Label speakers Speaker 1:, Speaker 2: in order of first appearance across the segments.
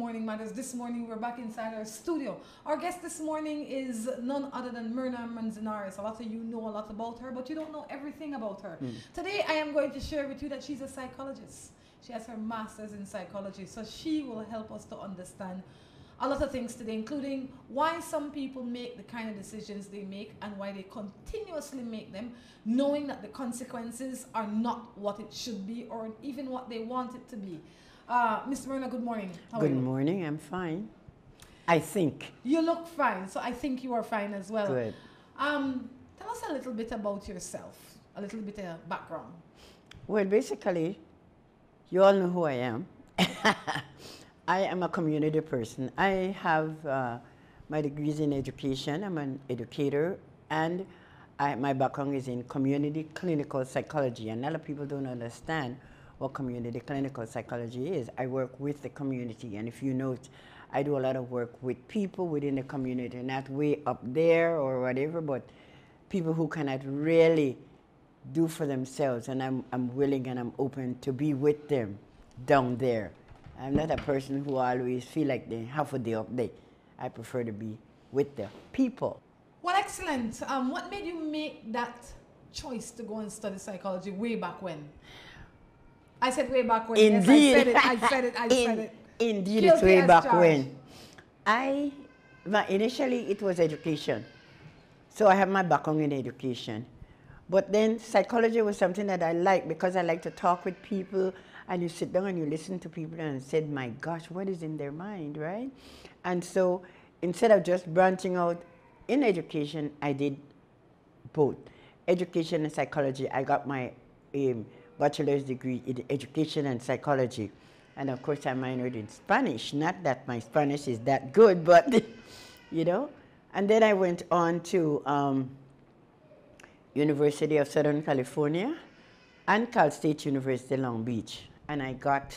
Speaker 1: Morning Matters. This morning we're back inside our studio. Our guest this morning is none other than Myrna Manzanares. A lot of you know a lot about her, but you don't know everything about her. Today I am going to share with you that she's a psychologist. She has her master's in psychology, so she will help us to understand a lot of things today, including why some people make the kind of decisions they make and why they continuously make them, knowing that the consequences are not what it should be or even what they want it to be. Ms. Myrna, good morning.
Speaker 2: How are you? Good morning, I'm fine. I think.
Speaker 1: You look fine, so I think you are fine as well.
Speaker 2: Good.
Speaker 1: Tell us a little bit about yourself, a little bit of background.
Speaker 2: Well, basically, you all know who I am. I am a community person. I have my degrees in education. I'm an educator, and my background is in community clinical psychology. And a lot of people don't understand what community clinical psychology is. I work with the community, and if you note, I do a lot of work with people within the community, not way up there or whatever, but people who cannot really do for themselves, and I'm willing and I'm open to be with them down there. I'm not a person who always feel like they have a day up there. I prefer to be with the people.
Speaker 1: Well, excellent. What made you make that choice to go and study psychology way back when? I said way back when.
Speaker 2: Indeed.
Speaker 1: Yes, I said it.
Speaker 2: Indeed, it's way back when. Initially, it was education. So I have my background in education. But then psychology was something that I liked because I like to talk with people, and you sit down and you listen to people and said, my gosh, what is in their mind, right? And so instead of just branching out in education, I did both. Education and psychology. I got my bachelor's degree in education and psychology. And of course I minored in Spanish. Not that my Spanish is that good, but you know. And then I went on to University of Southern California and Cal State University, Long Beach. And I got,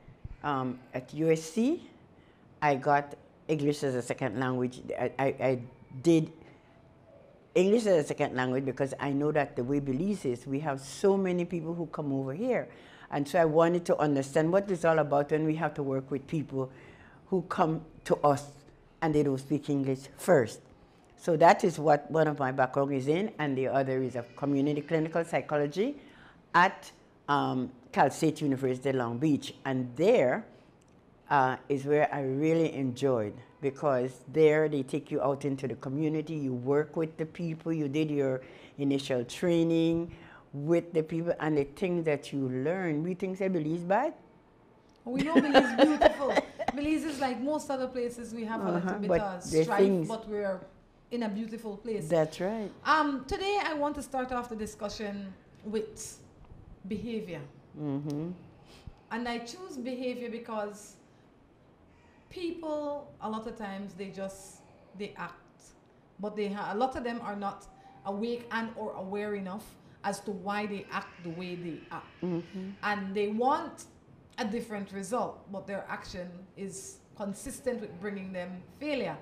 Speaker 2: at USC, I got English as a second language. I did English as a second language because I know that the way Belize is, we have so many people who come over here. And so I wanted to understand what it's all about when we have to work with people who come to us and they don't speak English first. So that is what one of my background is in, and the other is of community clinical psychology at Cal State University, Long Beach. And there is where I really enjoyed, because there they take you out into the community, you work with the people, you did your initial training with the people, and the things that you learn. We think say Belize bad?
Speaker 1: We know Belize is beautiful. Belize is like most other places, we have a little bit of strife, but we're in a beautiful place.
Speaker 2: That's right.
Speaker 1: Today I want to start off the discussion with behavior. And I choose behavior because people, a lot of times, they act, but a lot of them are not awake and or aware enough as to why they act the way they act. And they want a different result, but their action is consistent with bringing them failure.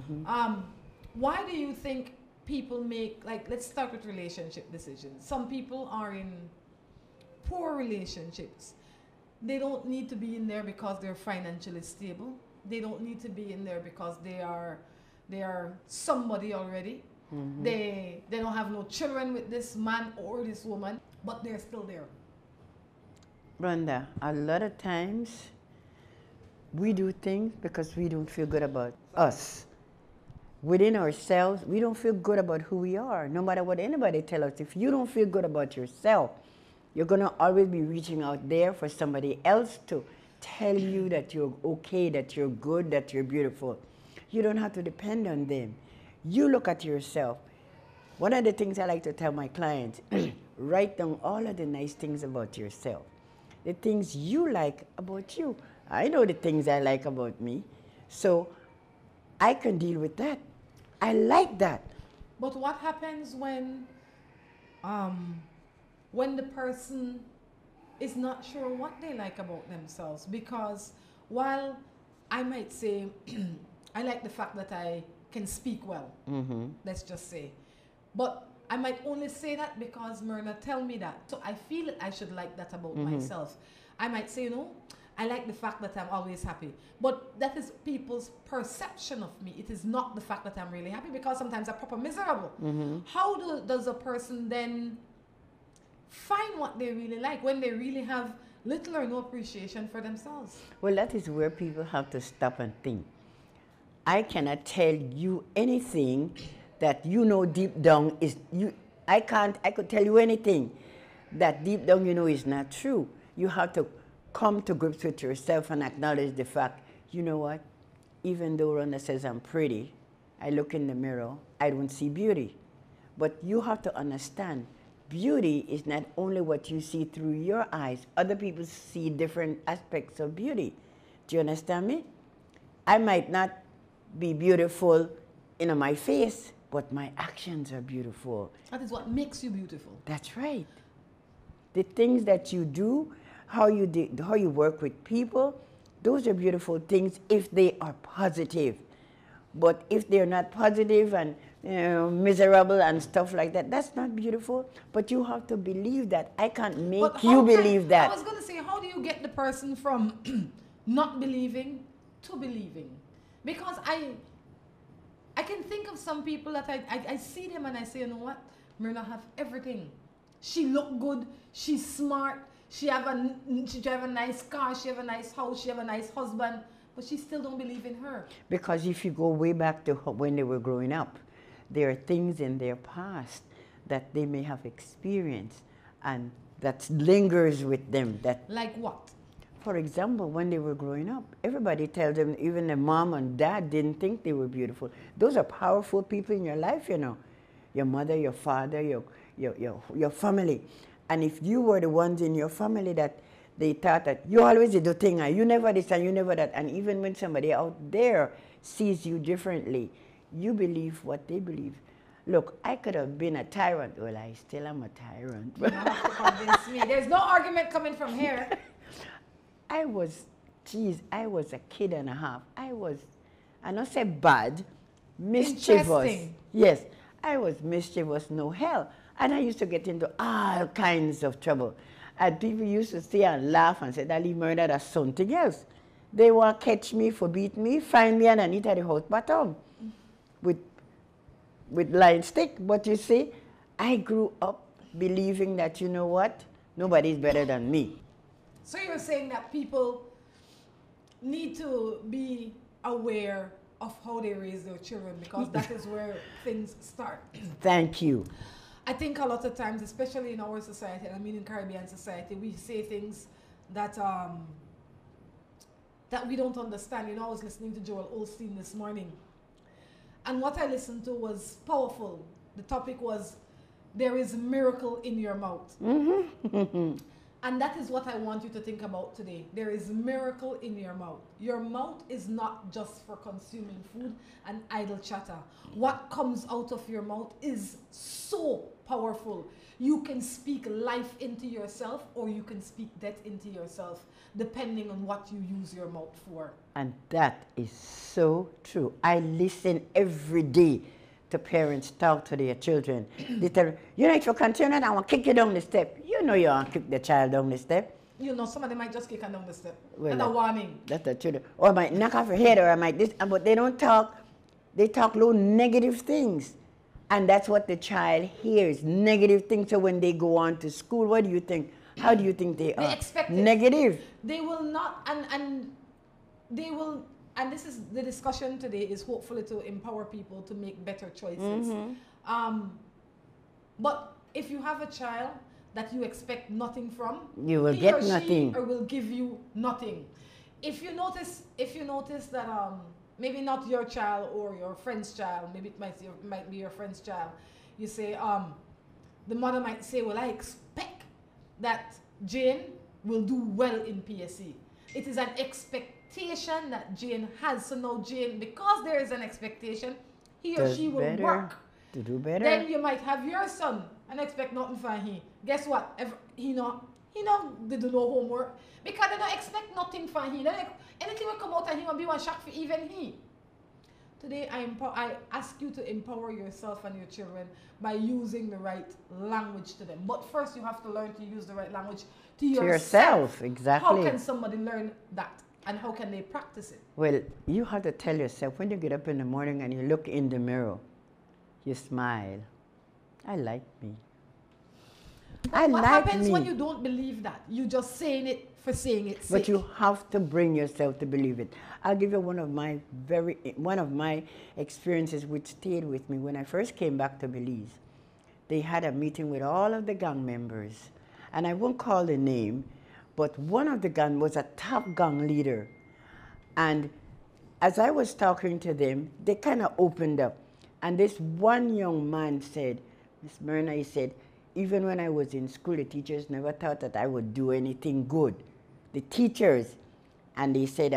Speaker 1: Why do you think people make, like, let's start with relationship decisions. Some people are in poor relationships. They don't need to be in there because they're financially stable. They don't need to be in there because they are somebody already. They don't have no children with this man or this woman, but they're still there.
Speaker 2: Brenda, a lot of times we do things because we don't feel good about us. Within ourselves, we don't feel good about who we are, no matter what anybody tells us. If you don't feel good about yourself, you're going to always be reaching out there for somebody else to tell you that you're okay, that you're good, that you're beautiful. You don't have to depend on them. You look at yourself. One of the things I like to tell my clients, write down all of the nice things about yourself. The things you like about you. I know the things I like about me, so I can deal with that. I like that.
Speaker 1: But what happens when the person is not sure what they like about themselves? Because while I might say, I like the fact that I can speak well, let's just say, but I might only say that because Myrna tell me that. So I feel I should like that about myself. I might say, I like the fact that I'm always happy. But that is people's perception of me. It is not the fact that I'm really happy, because sometimes I'm proper miserable. How does a person then find what they really like when they really have little or no appreciation for themselves?
Speaker 2: Well, that is where people have to stop and think. I cannot tell you anything that you know deep down is you. I could tell you anything that deep down you know is not true. You have to come to grips with yourself and acknowledge the fact, you know what, even though Rhonda says I'm pretty, I look in the mirror, I don't see beauty. But you have to understand, beauty is not only what you see through your eyes. Other people see different aspects of beauty. Do you understand me? I might not be beautiful in my face, but my actions are beautiful.
Speaker 1: That is what makes you beautiful.
Speaker 2: That's right. The things that you do, how you work with people, those are beautiful things if they are positive. But if they're not positive and miserable and stuff like that, that's not beautiful. But you have to believe that. I can't make you believe that.
Speaker 1: I was going to say, how do you get the person from not believing to believing? Because I can think of some people that I see them and I say, you know what? Myrna have everything. She look good. She's smart. She drive a nice car. She have a nice house. She have a nice husband. But she still don't believe in her.
Speaker 2: Because if you go way back to when they were growing up, there are things in their past that they may have experienced and that lingers with them.
Speaker 1: Like what?
Speaker 2: For example, when they were growing up, everybody tells them, even their mom and dad didn't think they were beautiful. Those are powerful people in your life, you know. Your mother, your father, your family. And if you were the ones in your family that they thought that you always did the thing, and you never this and you never that, and even when somebody out there sees you differently, you believe what they believe. Look, I could have been a tyrant. Well, I still am a tyrant.
Speaker 1: You don't have to convince me. There's no argument coming from here.
Speaker 2: I was a kid and a half. I don't say bad, mischievous. Yes, I was mischievous, no hell. And I used to get into all kinds of trouble. And people used to stay and laugh and say, that he murdered as something else. They want to catch me for beat me, find me underneath the house bottom with line stick. But you see, I grew up believing that, you know what, nobody's better than me.
Speaker 1: So you're saying that people need to be aware of how they raise their children, because that is where things start.
Speaker 2: Thank you.
Speaker 1: I think a lot of times, especially in our society, and I mean in Caribbean society, we say things that that we don't understand. You know, I was listening to Joel Osteen this morning, and what I listened to was powerful. The topic was, there is a miracle in your mouth. And that is what I want you to think about today. There is a miracle in your mouth. Your mouth is not just for consuming food and idle chatter. What comes out of your mouth is so powerful. You can speak life into yourself, or you can speak death into yourself, depending on what you use your mouth for.
Speaker 2: And that is so true. I listen every day to parents talk to their children. They tell them, you know, if you continue, I want to kick you down the step. You know you want to kick the child down the step.
Speaker 1: You know, some of them might just kick her down the step.
Speaker 2: Well,
Speaker 1: and a warning.
Speaker 2: That's the children. Or I might knock off her head, or I might this. But they don't talk. They talk low negative things. And that's what the child hears, negative things. So when they go on to school, what do you think? How do you think they are?
Speaker 1: They expect
Speaker 2: negative.
Speaker 1: They will not, and they will. And this is the discussion today, is hopefully to empower people to make better choices. But if you have a child that you expect nothing from,
Speaker 2: you will get nothing,
Speaker 1: or will give you nothing. If you notice that maybe not your child or your friend's child, maybe it might be your friend's child, you say the mother might say, well, I expect that Jane will do well in PSC. It is an expectation that Jane has. So now Jane, because there is an expectation, he or she will work
Speaker 2: to do better.
Speaker 1: Then you might have your son and expect nothing from him. Guess what? He they do no homework, because they don't expect nothing from him. Anything will come out and he will be one shock for even he. Today, I ask you to empower yourself and your children by using the right language to them. But first, you have to learn to use the right language to yourself.
Speaker 2: Exactly.
Speaker 1: How can somebody learn that? And how can they practice it?
Speaker 2: Well, you have to tell yourself when you get up in the morning and you look in the mirror, you smile. I like me.
Speaker 1: What happens when you don't believe that? You just saying it for saying it.
Speaker 2: But you have to bring yourself to believe it. I'll give you one of my experiences which stayed with me when I first came back to Belize. They had a meeting with all of the gang members, and I won't call the name, but one of the gang was a top gang leader. And as I was talking to them, they kind of opened up. And this one young man said, Miss Myrna, he said, even when I was in school, the teachers never thought that I would do anything good. The teachers, and they said,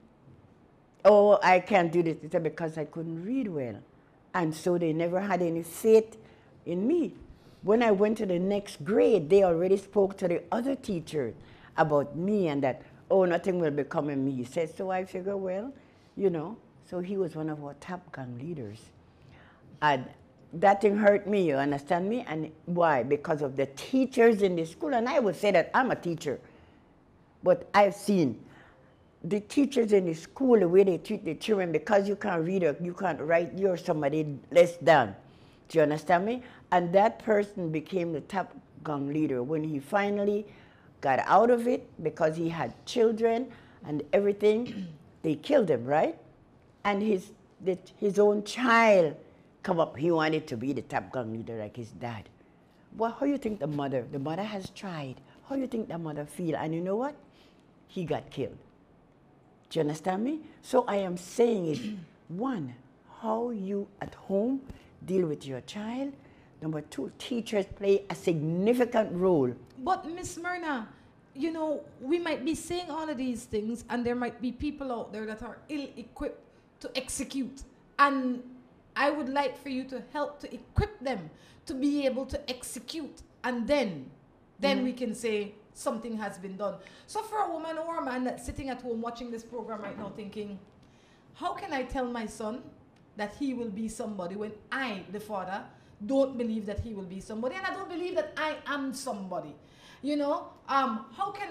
Speaker 2: oh, I can't do this because I couldn't read well. And so they never had any faith in me. When I went to the next grade, they already spoke to the other teachers about me and that, oh, nothing will become of me. He said, so I figure, well, you know, so he was one of our top gang leaders. And that thing hurt me, you understand me? And why? Because of the teachers in the school. And I would say that I'm a teacher. But I've seen the teachers in the school, the way they treat the children, because you can't read or you can't write, you're somebody less than. Do you understand me? And that person became the top gang leader when he finally got out of it because he had children and everything. They killed him, right? And his own child come up, he wanted to be the top gang leader like his dad. Well, how you think the mother has tried. How you think the mother feel? And you know what? He got killed. Do you understand me? So I am saying is, one, how you at home deal with your child. Number two, teachers play a significant role.
Speaker 1: But Miss Myrna, you know, we might be saying all of these things and there might be people out there that are ill-equipped to execute. And I would like for you to help to equip them to be able to execute, and then we can say something has been done. So for a woman or a man that's sitting at home watching this program right now thinking, how can I tell my son that he will be somebody when I, the father, don't believe that he will be somebody, and I don't believe that I am somebody? You know, how can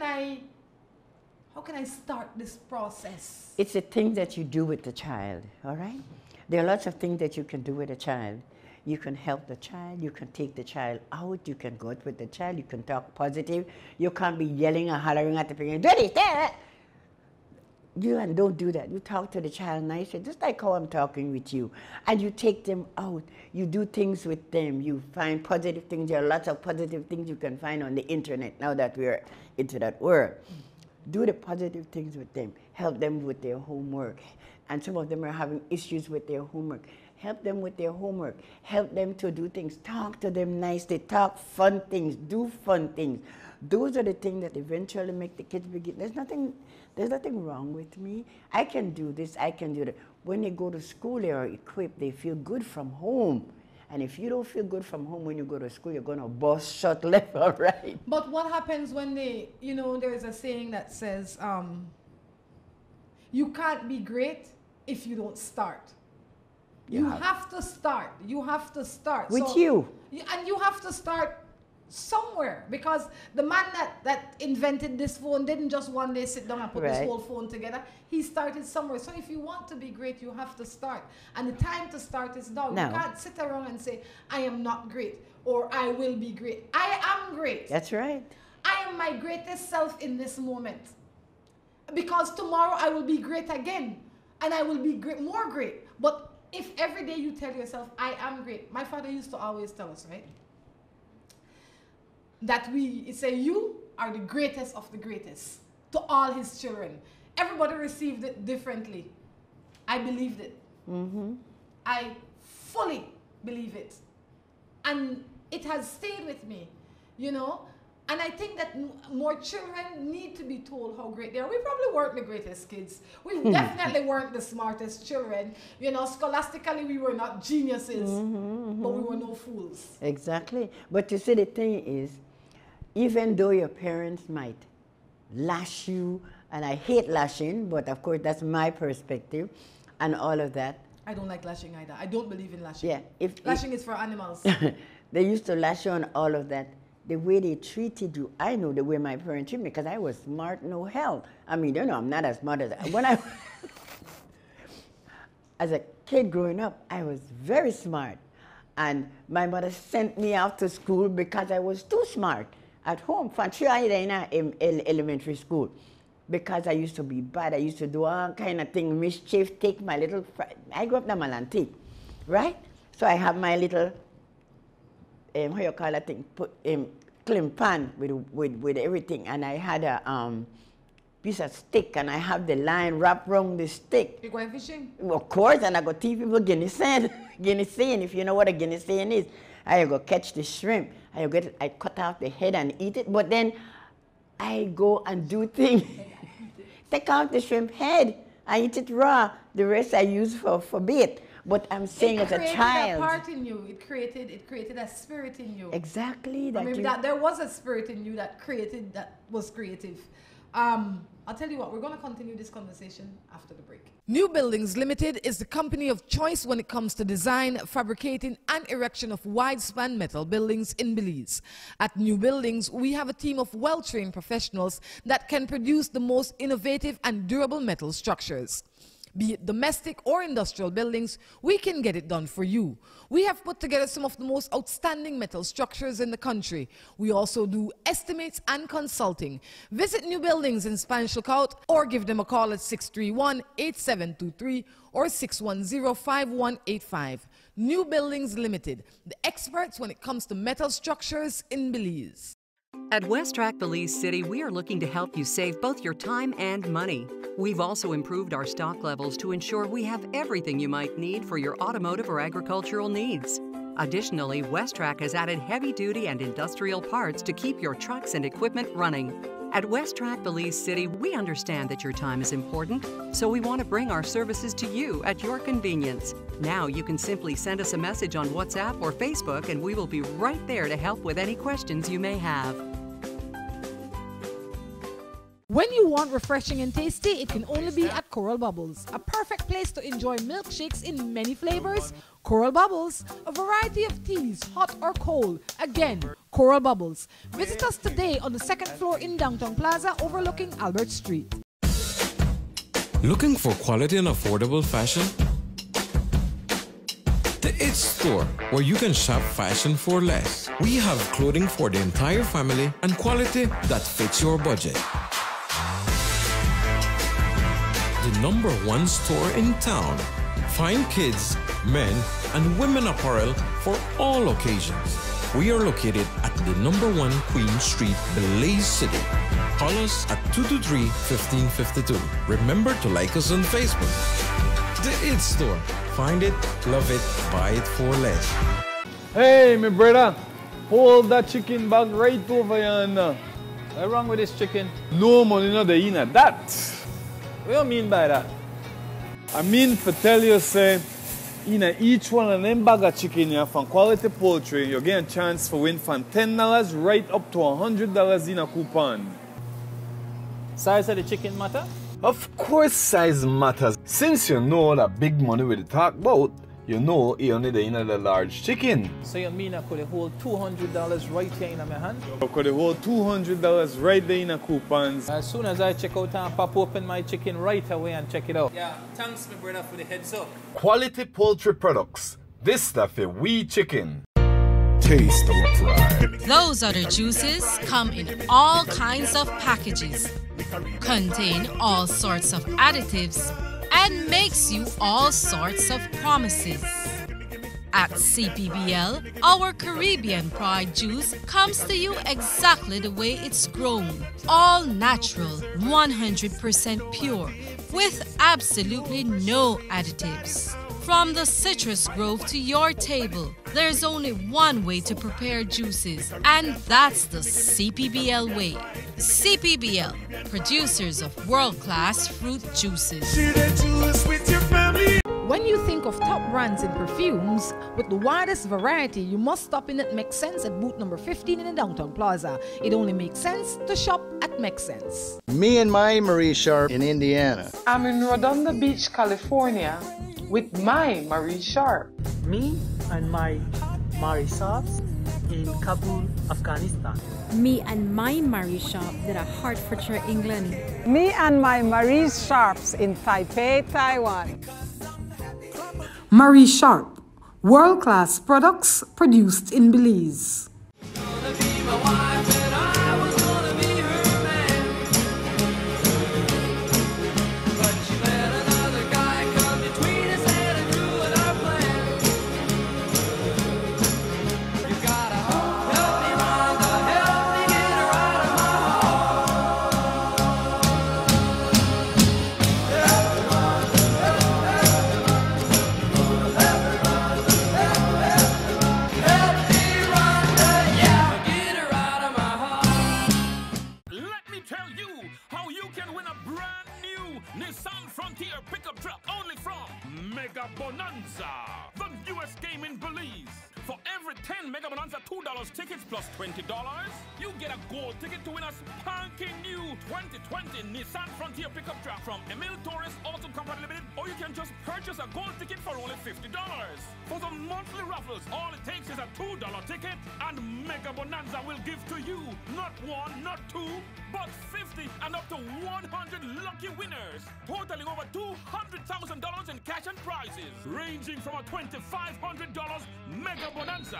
Speaker 1: I start this process?
Speaker 2: It's a thing that you do with the child, all right? There are lots of things that you can do with a child. You can help the child, you can take the child out, you can go out with the child, you can talk positive. You can't be yelling and hollering at the parent, do this, that. And don't do that. You talk to the child nicely, just like how I'm talking with you. And you take them out. You do things with them. You find positive things. There are lots of positive things you can find on the internet now that we're into that world. Do the positive things with them. Help them with their homework. And some of them are having issues with their homework. Help them with their homework. Help them to do things. Talk to them nicely. Talk fun things. Do fun things. Those are the things that eventually make the kids begin. There's nothing wrong with me. I can do this. I can do that. When they go to school, they are equipped. They feel good from home. And if you don't feel good from home when you go to school, you're going to bust shut left or right.
Speaker 1: But what happens when they, you know, there's a saying that says, you can't be great if you don't start. You have to start. You have to start.
Speaker 2: With you.
Speaker 1: And you have to start somewhere, because the man that invented this phone didn't just one day sit down and put this whole phone together. He started somewhere. So if you want to be great, you have to start. And the time to start is now. You can't sit around and say, I am not great, or I will be great. I am great.
Speaker 2: That's right.
Speaker 1: I am my greatest self in this moment. Because tomorrow I will be great again. And I will be more great. But if every day you tell yourself, I am great. My father used to always tell us, right? That we say, you are the greatest of the greatest to all his children. Everybody received it differently. I believed it. Mm-hmm. I fully believe it. And it has stayed with me, you know? And I think that more children need to be told how great they are. We probably weren't the greatest kids. We definitely weren't the smartest children. You know, scholastically, we were not geniuses, but we were no fools.
Speaker 2: Exactly. But you see, the thing is, even though your parents might lash you, and I hate lashing, but of course, that's my perspective, and all of that,
Speaker 1: I don't like lashing either. I don't believe in lashing.
Speaker 2: Yeah.
Speaker 1: Lashing is for animals.
Speaker 2: They used to lash on all of that. The way they treated you, I know the way my parents treated me because I was smart, no hell. I mean, you know, I'm not as smart as when I, as a kid growing up, I was very smart. And my mother sent me out to school because I was too smart at home. In elementary school. Because I used to be bad. I used to do all kind of thing, mischief, take my little, I grew up in Malantique, right? So I have my little, how you call that thing, clean pan with everything. And I had a piece of stick and I have the line wrapped around the stick.
Speaker 1: You going fishing?
Speaker 2: Of course, and I go teach people guinea seine. Guinea seine, if you know what a guinea seine is. I go catch the shrimp. I cut off the head and eat it, but then I go and do things. Take out the shrimp head. I eat it raw. The rest I use for bait. But I'm saying as a child. It created a part in you. It created a spirit in you.
Speaker 1: Exactly. That there was a spirit in you that was creative. I'll tell you what, we're going to continue this conversation after the break. New Buildings Limited is the company of choice when it comes to design, fabricating, and erection of wide-span metal buildings in Belize. At New Buildings, we have a team of well-trained professionals that can produce the most innovative and durable metal structures. Be it domestic or industrial buildings, we can get it done for you. We have put together some of the most outstanding metal structures in the country. We also do estimates and consulting. Visit New Buildings in Spanish Lookout or give them a call at 631-8723 or 610-5185. New Buildings Limited, the experts when it comes to metal structures in Belize.
Speaker 3: At WestTrac Belize City, we are looking to help you save both your time and money. We've also improved our stock levels to ensure we have everything you might need for your automotive or agricultural needs. Additionally, WestTrac has added heavy-duty and industrial parts to keep your trucks and equipment running. At WestTrac Belize City, we understand that your time is important, so we want to bring our services to you at your convenience. Now you can simply send us a message on WhatsApp or Facebook and we will be right there to help with any questions you may have.
Speaker 1: When you want refreshing and tasty, it can only be at Coral Bubbles. A perfect place to enjoy milkshakes in many flavors. Coral Bubbles, a variety of teas, hot or cold. Again, Coral Bubbles. Visit us today on the second floor in Downtown Plaza overlooking Albert Street.
Speaker 4: Looking for quality and affordable fashion? The It Store, where you can shop fashion for less. We have clothing for the entire family and quality that fits your budget. The #1 store in town. Fine kids, men, and women apparel for all occasions. We are located at the #1 Queen Street, Belize City. Call us at 223-1552. Remember to like us on Facebook. The It Store. Find it, love it, buy it for less.
Speaker 5: Hey, my brother. Hold that chicken bag right over yonder. What's wrong with this chicken? No money, no the in that. What do you mean by that? I mean to tell you, say, in each one of them bag of chicken here from Quality Poultry, you get a chance to win from $10 right up to $100 in a coupon.
Speaker 6: Size of the chicken matter?
Speaker 5: Of course size matters. Since you know that big money we talk about, you know you only the large chicken.
Speaker 6: So you mean I could hold $200 right here in my hand?
Speaker 5: I could hold $200 right there in a coupons.
Speaker 6: As soon as I check out and pop open my chicken right away and check it out. Yeah, thanks my brother for the heads up.
Speaker 5: Quality Poultry Products. This stuff is we chicken.
Speaker 7: Taste of pride.
Speaker 8: Those other juices come in all kinds of packages, contain all sorts of additives, and makes you all sorts of promises. At CPBL, our Caribbean Pride juice comes to you exactly the way it's grown. All natural, 100% pure, with absolutely no additives. From the citrus grove to your table, there's only one way to prepare juices, and that's the CPBL way. CPBL, producers of world-class fruit juices.
Speaker 1: When you think of top brands in perfumes, with the widest variety, you must stop in at Make Sense at booth number 15 in the Downtown Plaza. It only makes sense to shop at Make Sense.
Speaker 7: Me and my Marie Sharp in Indiana.
Speaker 9: I'm in Redondo Beach, California, with my Marie Sharp.
Speaker 10: Me and my Marie Sharps in Kabul, Afghanistan.
Speaker 11: Me and my Marie Sharp did a Hertfordshire, England.
Speaker 12: Me and my Marie Sharps in Taipei, Taiwan.
Speaker 13: Marie Sharp, world-class products produced in Belize.
Speaker 14: Nissan Frontier pickup truck only from Mega Bonanza, the newest game in Belize. For every 10 Mega Bonanza $2 tickets plus $20, you get a gold ticket to win a spanking new 2020 Nissan Frontier pickup truck from Emil Torres Auto Company Limited, or you can just purchase a gold ticket for only $50. For the monthly raffles, all it takes is a $2 ticket, and Mega Bonanza will give to you not one, not two, but 50 and up to 100 lucky winners, totaling over $200,000 in cash and prizes, ranging from a $2,500 Mega Bonanza,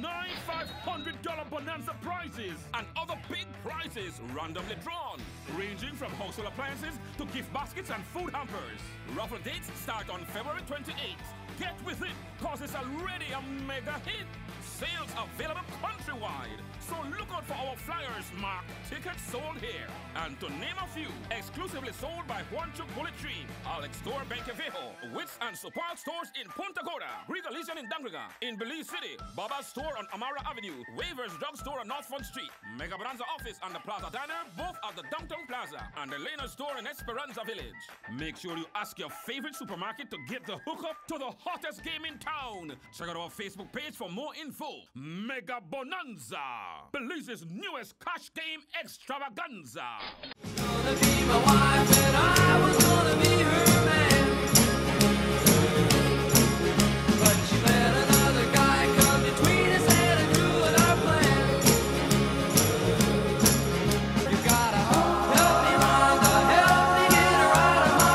Speaker 14: $9,500 Bonanza prizes, and other big prizes randomly drawn, ranging from household appliances to gift baskets and food hampers. Raffle dates start on February 28th. Get with it, cause it's already a mega hit. Sales available countrywide, so look out for our flyers marked "Tickets Sold Here." And to name a few, exclusively sold by Juanchuk Bullet Tree, Alex Store Benquevejo, Wits and Supal stores in Punta Gorda, Greek Elysian in Dangriga, in Belize City, Baba's store on Amara Avenue, Waivers Drug Store on North Front Street, Mega Bonanza office and the Plaza Diner, both at the Downtown Plaza, and the Lena store in Esperanza Village. Make sure you ask your favorite supermarket to get the hookup to the hottest game in town. Check out our Facebook page for more info. Mega Bonanza, Belize's newest cash game extravaganza. Gonna be my wife and I was gonna be her man, but she let another guy come between us and ruin our plan. You gotta help me, Rhonda, help me get her out of my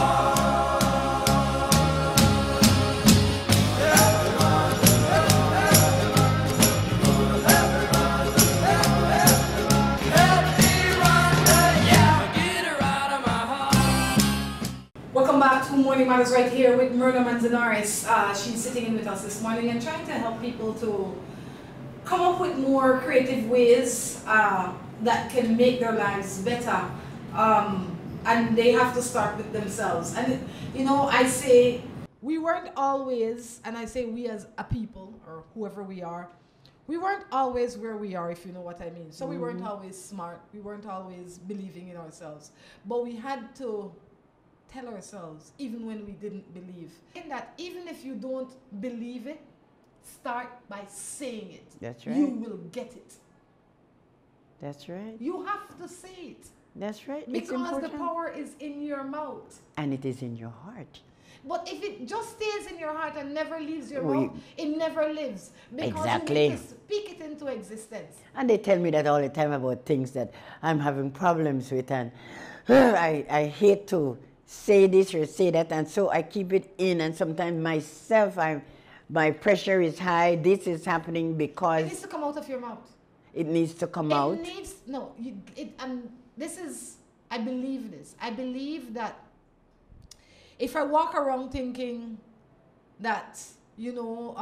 Speaker 1: Welcome back to Morning Matters right here with Myrna Manzanares. She's sitting in with us this morning and trying to help people to come up with more creative ways that can make their lives better. And they have to start with themselves. And, you know, I say we weren't always, and I say we as a people, or whoever we are, we weren't always where we are, if you know what I mean. So we weren't always smart. We weren't always believing in ourselves. But we had to tell ourselves, even when we didn't believe, in that even if you don't believe it, start by saying it.
Speaker 2: That's right.
Speaker 1: You will get it.
Speaker 2: That's right.
Speaker 1: You have to say it.
Speaker 2: That's right.
Speaker 1: Because the power is in your mouth.
Speaker 2: And it is in your heart.
Speaker 1: But if it just stays in your heart and never leaves your mouth, it never lives. Because
Speaker 2: exactly.
Speaker 1: you need to speak it into existence.
Speaker 2: And they tell me that all the time about things that I'm having problems with, and I hate to say this or say that, and so I keep it in, and sometimes myself, my pressure is high, this is happening because...
Speaker 1: It needs to come out of your mouth.
Speaker 2: It needs to come out?
Speaker 1: It needs, no, and this is, I believe this. I believe that if I walk around thinking that, you know,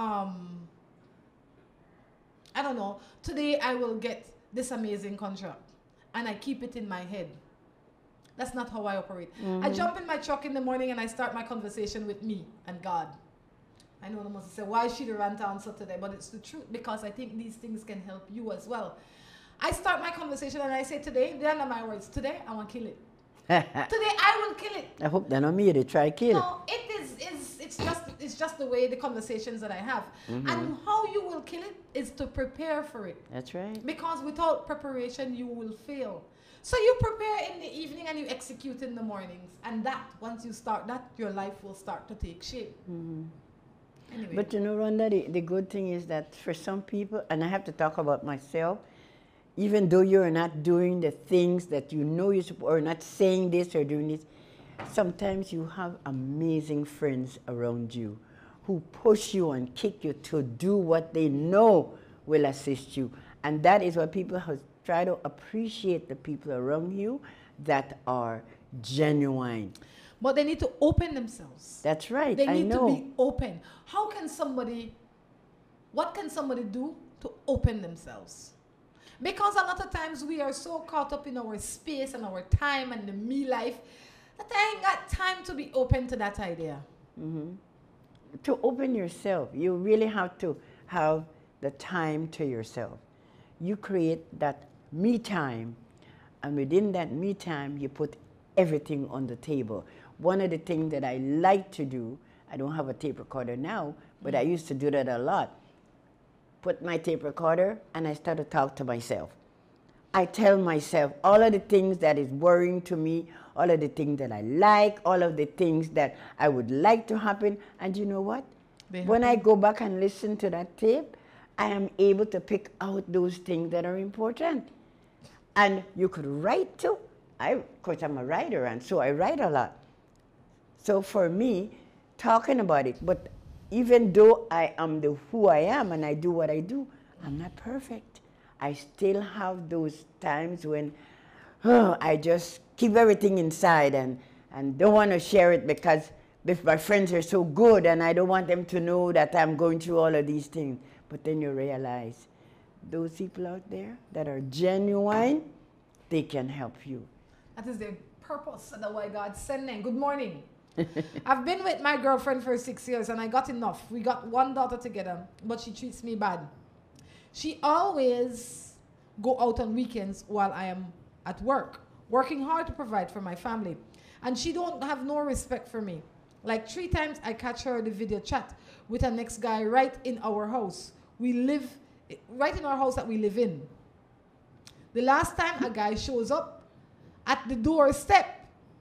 Speaker 1: I don't know, today I will get this amazing contract, and I keep it in my head. That's not how I operate. I jump in my truck in the morning and I start my conversation with me and God. I know they must say, why is she the rant answer today? But it's the truth, because I think these things can help you as well. I start my conversation and I say, today, they're not my words. Today, I want to kill it. Today, I will kill it.
Speaker 2: I hope they're not me to try kill.
Speaker 1: No, it's just the way the conversations that I have. And how you will kill it is to prepare for it.
Speaker 2: That's right.
Speaker 1: Because without preparation, you will fail. So you prepare in the evening and you execute in the mornings. And that, once you start that, your life will start to take shape. Anyway.
Speaker 2: But you know, Rhonda, the good thing is that for some people, and I have to talk about myself, even though you're not doing the things that you know you're supposed, or not saying this or doing this, sometimes you have amazing friends around you who push you and kick you to do what they know will assist you. And that is what people have tried to appreciate, the people around you that are genuine.
Speaker 1: But they need to open themselves.
Speaker 2: That's right.
Speaker 1: They
Speaker 2: I
Speaker 1: need
Speaker 2: know.
Speaker 1: to be open. How can somebody, what can somebody do to open themselves? Because a lot of times we are so caught up in our space and our time and the me life that I ain't got time to be open to that idea.
Speaker 2: To open yourself, you really have to have the time to yourself. You create that me time, and within that me time, you put everything on the table. One of the things that I like to do, I don't have a tape recorder now, but I used to do that a lot. Put my tape recorder and I start to talk to myself. I tell myself all of the things that is worrying to me, all of the things that I like, all of the things that I would like to happen. And you know what? When I go back and listen to that tape, I am able to pick out those things that are important. And you could write too. Of course, I'm a writer, and so I write a lot. So for me, talking about it, but even though I am who I am and I do what I do, I'm not perfect. I still have those times when I just keep everything inside and don't want to share it because my friends are so good and I don't want them to know that I'm going through all of these things. But then you realize those people out there that are genuine, they can help you.
Speaker 1: That is the purpose and the why God sent them. Good morning. I've been with my girlfriend for 6 years and I got enough. We got one daughter together, but she treats me bad. She always go out on weekends while I am at work, working hard to provide for my family. And she don't have no respect for me. Like 3 times I catch her in the video chat with her next guy right in our house. We live right in our house that we live in. The last time a guy shows up at the doorstep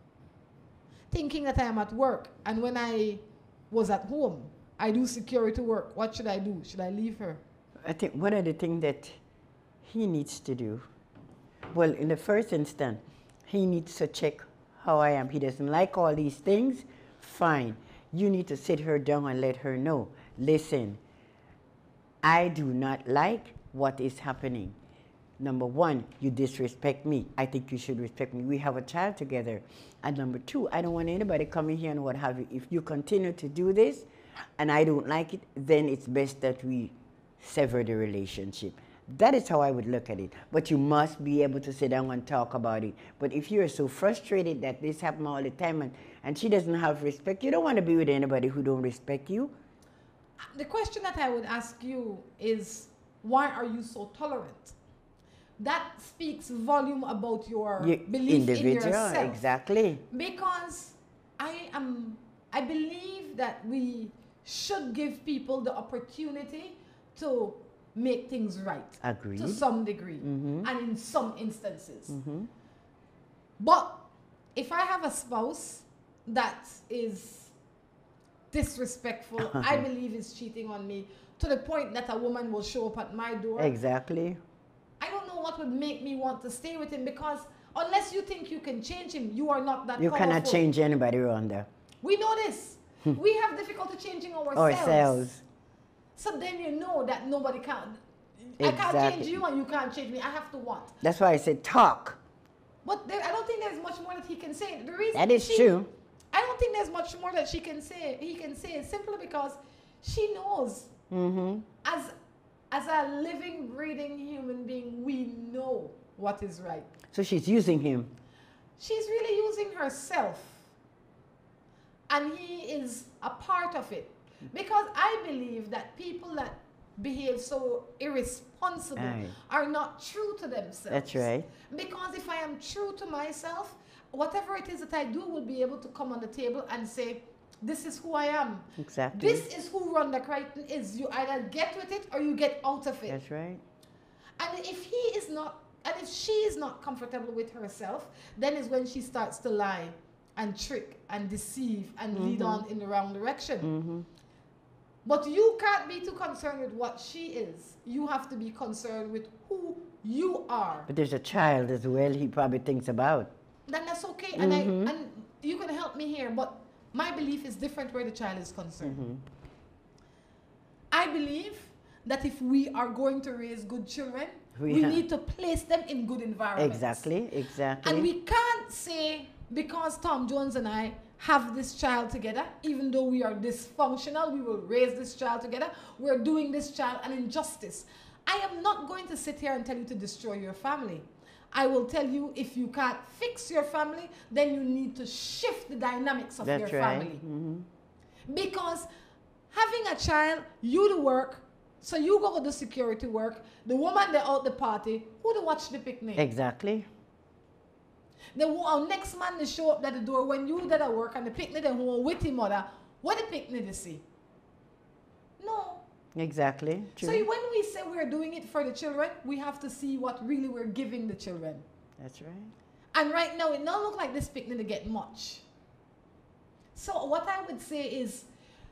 Speaker 1: thinking that I am at work, and when I was at home, I do security work. What should I do? Should I leave her?
Speaker 2: I think one of the things that he needs to do, well, in the first instance, he needs to check how I am. He doesn't like all these things, fine. You need to sit her down and let her know, listen, I do not like what is happening. Number 1, you disrespect me. I think you should respect me. We have a child together. And number 2, I don't want anybody coming here and what have you. If you continue to do this and I don't like it, then it's best that we sever the relationship. That is how I would look at it. But you must be able to sit down and talk about it. But if you're so frustrated that this happens all the time and she doesn't have respect, you don't want to be with anybody who don't respect you.
Speaker 1: The question that I would ask you is, why are you so tolerant? That speaks volume about your belief in yourself.
Speaker 2: Exactly.
Speaker 1: Because I believe that we should give people the opportunity to make things right.
Speaker 2: Agreed.
Speaker 1: To some degree. And in some instances. But if I have a spouse that is disrespectful, I believe is cheating on me, to the point that a woman will show up at my door.
Speaker 2: Exactly.
Speaker 1: I don't know what would make me want to stay with him, because unless you think you can change him, you are not that
Speaker 2: You
Speaker 1: powerful.
Speaker 2: cannot change anybody around there.
Speaker 1: We know this. We have difficulty changing ourselves. So then you know that nobody can. I can't change you and you can't change me. I have to want.
Speaker 2: That's why I said talk.
Speaker 1: But I don't think there's much more that he can say. The reason
Speaker 2: that is true.
Speaker 1: I don't think there's much more that he can say simply because she knows. As a living, breathing human being, we know what is right.
Speaker 2: So she's using him.
Speaker 1: She's really using herself. And he is a part of it. Because I believe that people that behave so irresponsible are not true to themselves.
Speaker 2: That's right.
Speaker 1: Because if I am true to myself, whatever it is that I do will be able to come on the table and say, this is who I am.
Speaker 2: Exactly.
Speaker 1: This is who Rhonda Crichton is. You either get with it or you get out of it.
Speaker 2: That's right.
Speaker 1: And if he is not And if she is not comfortable with herself, then is when she starts to lie and trick and deceive and lead on in the wrong direction. But you can't be too concerned with what she is. You have to be concerned with who you are.
Speaker 2: But there's a child as well he probably thinks about.
Speaker 1: Then that's okay. And you can help me here, but my belief is different where the child is concerned. I believe that if we are going to raise good children, we need to place them in good environments.
Speaker 2: Exactly.
Speaker 1: And we can't say, because Tom Jones and I have this child together, even though we are dysfunctional, we will raise this child together, we're doing this child an injustice. I am not going to sit here and tell you to destroy your family. I will tell you, if you can't fix your family, then you need to shift the dynamics of your family. Because having a child, you do work, so you go to the security work, the woman they out the party, who to watch the picnic?
Speaker 2: Exactly.
Speaker 1: The next man they show up at the door when you did at work and the picnic they home with his mother, what the picnic they see? No.
Speaker 2: Exactly. True.
Speaker 1: So when we say we're doing it for the children, we have to see what really we're giving the children.
Speaker 2: That's right.
Speaker 1: And right now it don't look like this picnic to get much. So what I would say is,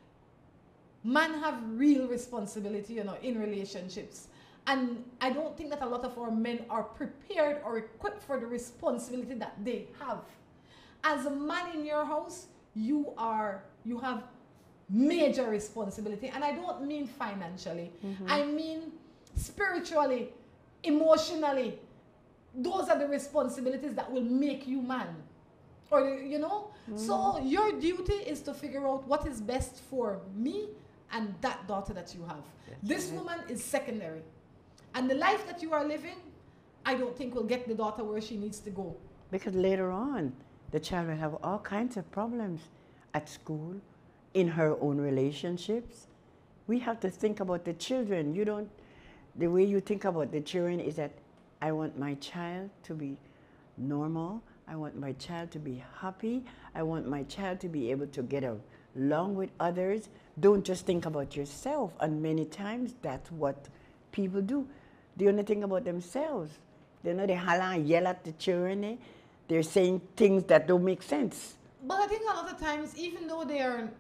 Speaker 1: man have real responsibility, you know, in relationships. And I don't think that a lot of our men are prepared or equipped for the responsibility that they have. As a man in your house, you have major responsibility. And I don't mean financially. I mean spiritually, emotionally. Those are the responsibilities that will make you man. Or, you know? So your duty is to figure out what is best for me and that daughter that you have. This woman is secondary. And the life that you are living, I don't think will get the daughter where she needs to go.
Speaker 2: Because later on, the child will have all kinds of problems at school, in her own relationships. We have to think about the children. The way you think about the children is that I want my child to be normal. I want my child to be happy. I want my child to be able to get along with others. Don't just think about yourself. And many times that's what people do. They only think about themselves. They holler and yell at the children. They're saying things that don't make sense.
Speaker 1: But I think a lot of times, even though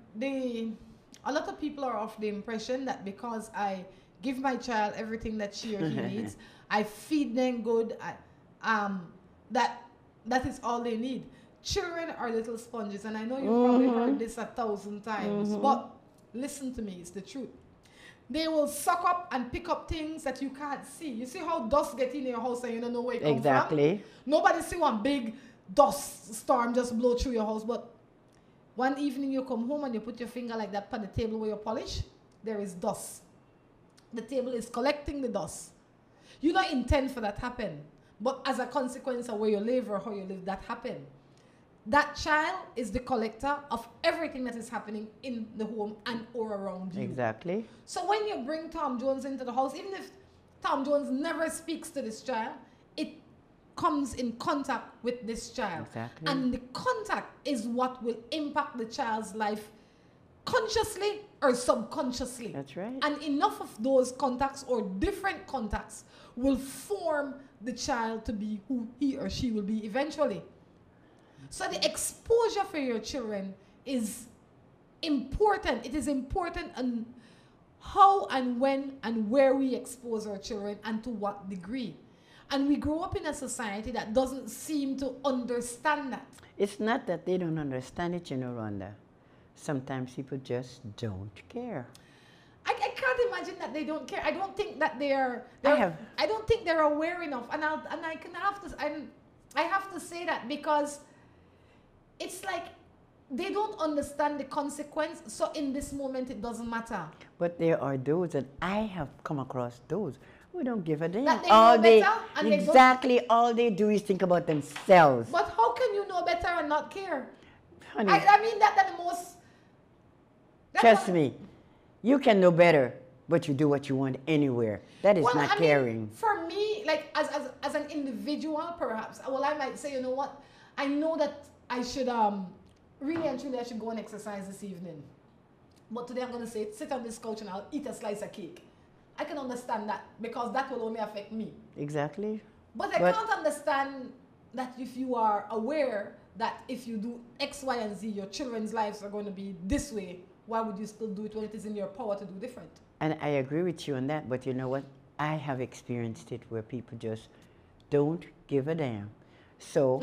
Speaker 1: a lot of people are of the impression that because I give my child everything that she or he needs, I feed them good, that is all they need. Children are little sponges, and I know you've probably heard this 1,000 times, but listen to me, it's the truth. They will suck up and pick up things that you can't see. You see how dust get in your house and you don't know where it comes from? Nobody see one big dust storm just blow through your house, but one evening you come home and you put your finger like that on the table where you polish, there is dust. The table is collecting the dust. You don't intend for that to happen, but as a consequence of where you live or how you live, that happened. That child is the collector of everything that is happening in the home and or around you.
Speaker 2: Exactly.
Speaker 1: So when you bring Tom Jones into the house, even if Tom Jones never speaks to this child, it comes in contact with this child.
Speaker 2: Exactly.
Speaker 1: And the contact is what will impact the child's life consciously or subconsciously.
Speaker 2: That's right.
Speaker 1: And enough of those contacts or different contacts will form the child to be who he or she will be eventually. So the exposure for your children is important. It is important on how and when and where we expose our children and to what degree. And we grow up in a society that doesn't seem to understand that.
Speaker 2: It's not that they don't understand it, you know, Rhonda. Sometimes people just don't care.
Speaker 1: I can't imagine that they don't care. I don't think that I don't think they're aware enough. And I have to say that because it's like they don't understand the consequence, so in this moment it doesn't matter.
Speaker 2: But there are those, and I have come across those who don't give a damn.
Speaker 1: That they know better and
Speaker 2: exactly, all they do is think about themselves.
Speaker 1: But how can you know better and not care?
Speaker 2: Honey,
Speaker 1: I mean that's the most...
Speaker 2: Trust me, you can know better, but you do what you want anywhere. That is not caring.
Speaker 1: Mean, for me, like as an individual, perhaps, well, I might say, you know what, I know that I should really and truly I should go and exercise this evening. But today I'm going to say, sit on this couch and I'll eat a slice of cake. I can understand that because that will only affect me.
Speaker 2: Exactly.
Speaker 1: But I can't understand that if you are aware that if you do X, Y, and Z, your children's lives are going to be this way, why would you still do it when it is in your power to do different?
Speaker 2: And I agree with you on that, but you know what? I have experienced it where people just don't give a damn. So,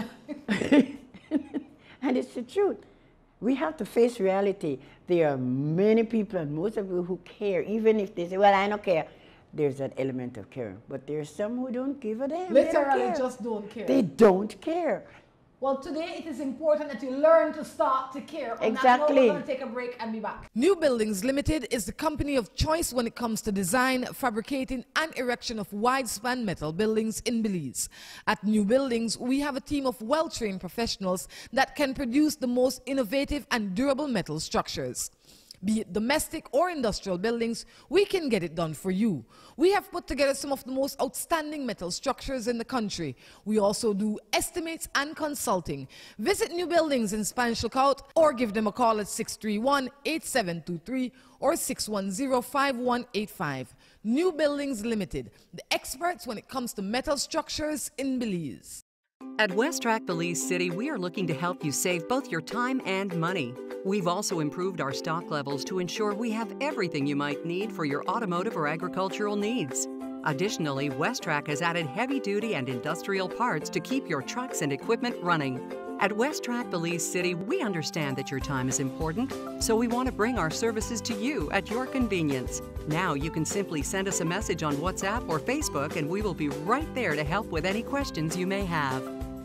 Speaker 2: and it's the truth. We have to face reality. There are many people, and most of you who care, even if they say, well, I don't care. There's that element of care. But there's some who don't give a damn.
Speaker 1: Literally just don't care.
Speaker 2: They don't care.
Speaker 1: Well, today it is important that you learn to start to care.
Speaker 2: Exactly.
Speaker 1: We're going to take a break and be back. New Buildings Limited is the company of choice when it comes to design, fabricating, and erection of wide-span metal buildings in Belize. At New Buildings, we have a team of well-trained professionals that can produce the most innovative and durable metal structures. Be it domestic or industrial buildings, we can get it done for you. We have put together some of the most outstanding metal structures in the country. We also do estimates and consulting. Visit New Buildings in Spanish Lookout or give them a call at 631-8723 or 610-5185. New Buildings Limited, the experts when it comes to metal structures in Belize.
Speaker 3: At Westrac Belize City, we are looking to help you save both your time and money. We've also improved our stock levels to ensure we have everything you might need for your automotive or agricultural needs. Additionally, Westrac has added heavy-duty and industrial parts to keep your trucks and equipment running. At Westrac Belize City, we understand that your time is important, so we want to bring our services to you at your convenience. Now you can simply send us a message on WhatsApp or Facebook and we will be right there to help with any questions you may have.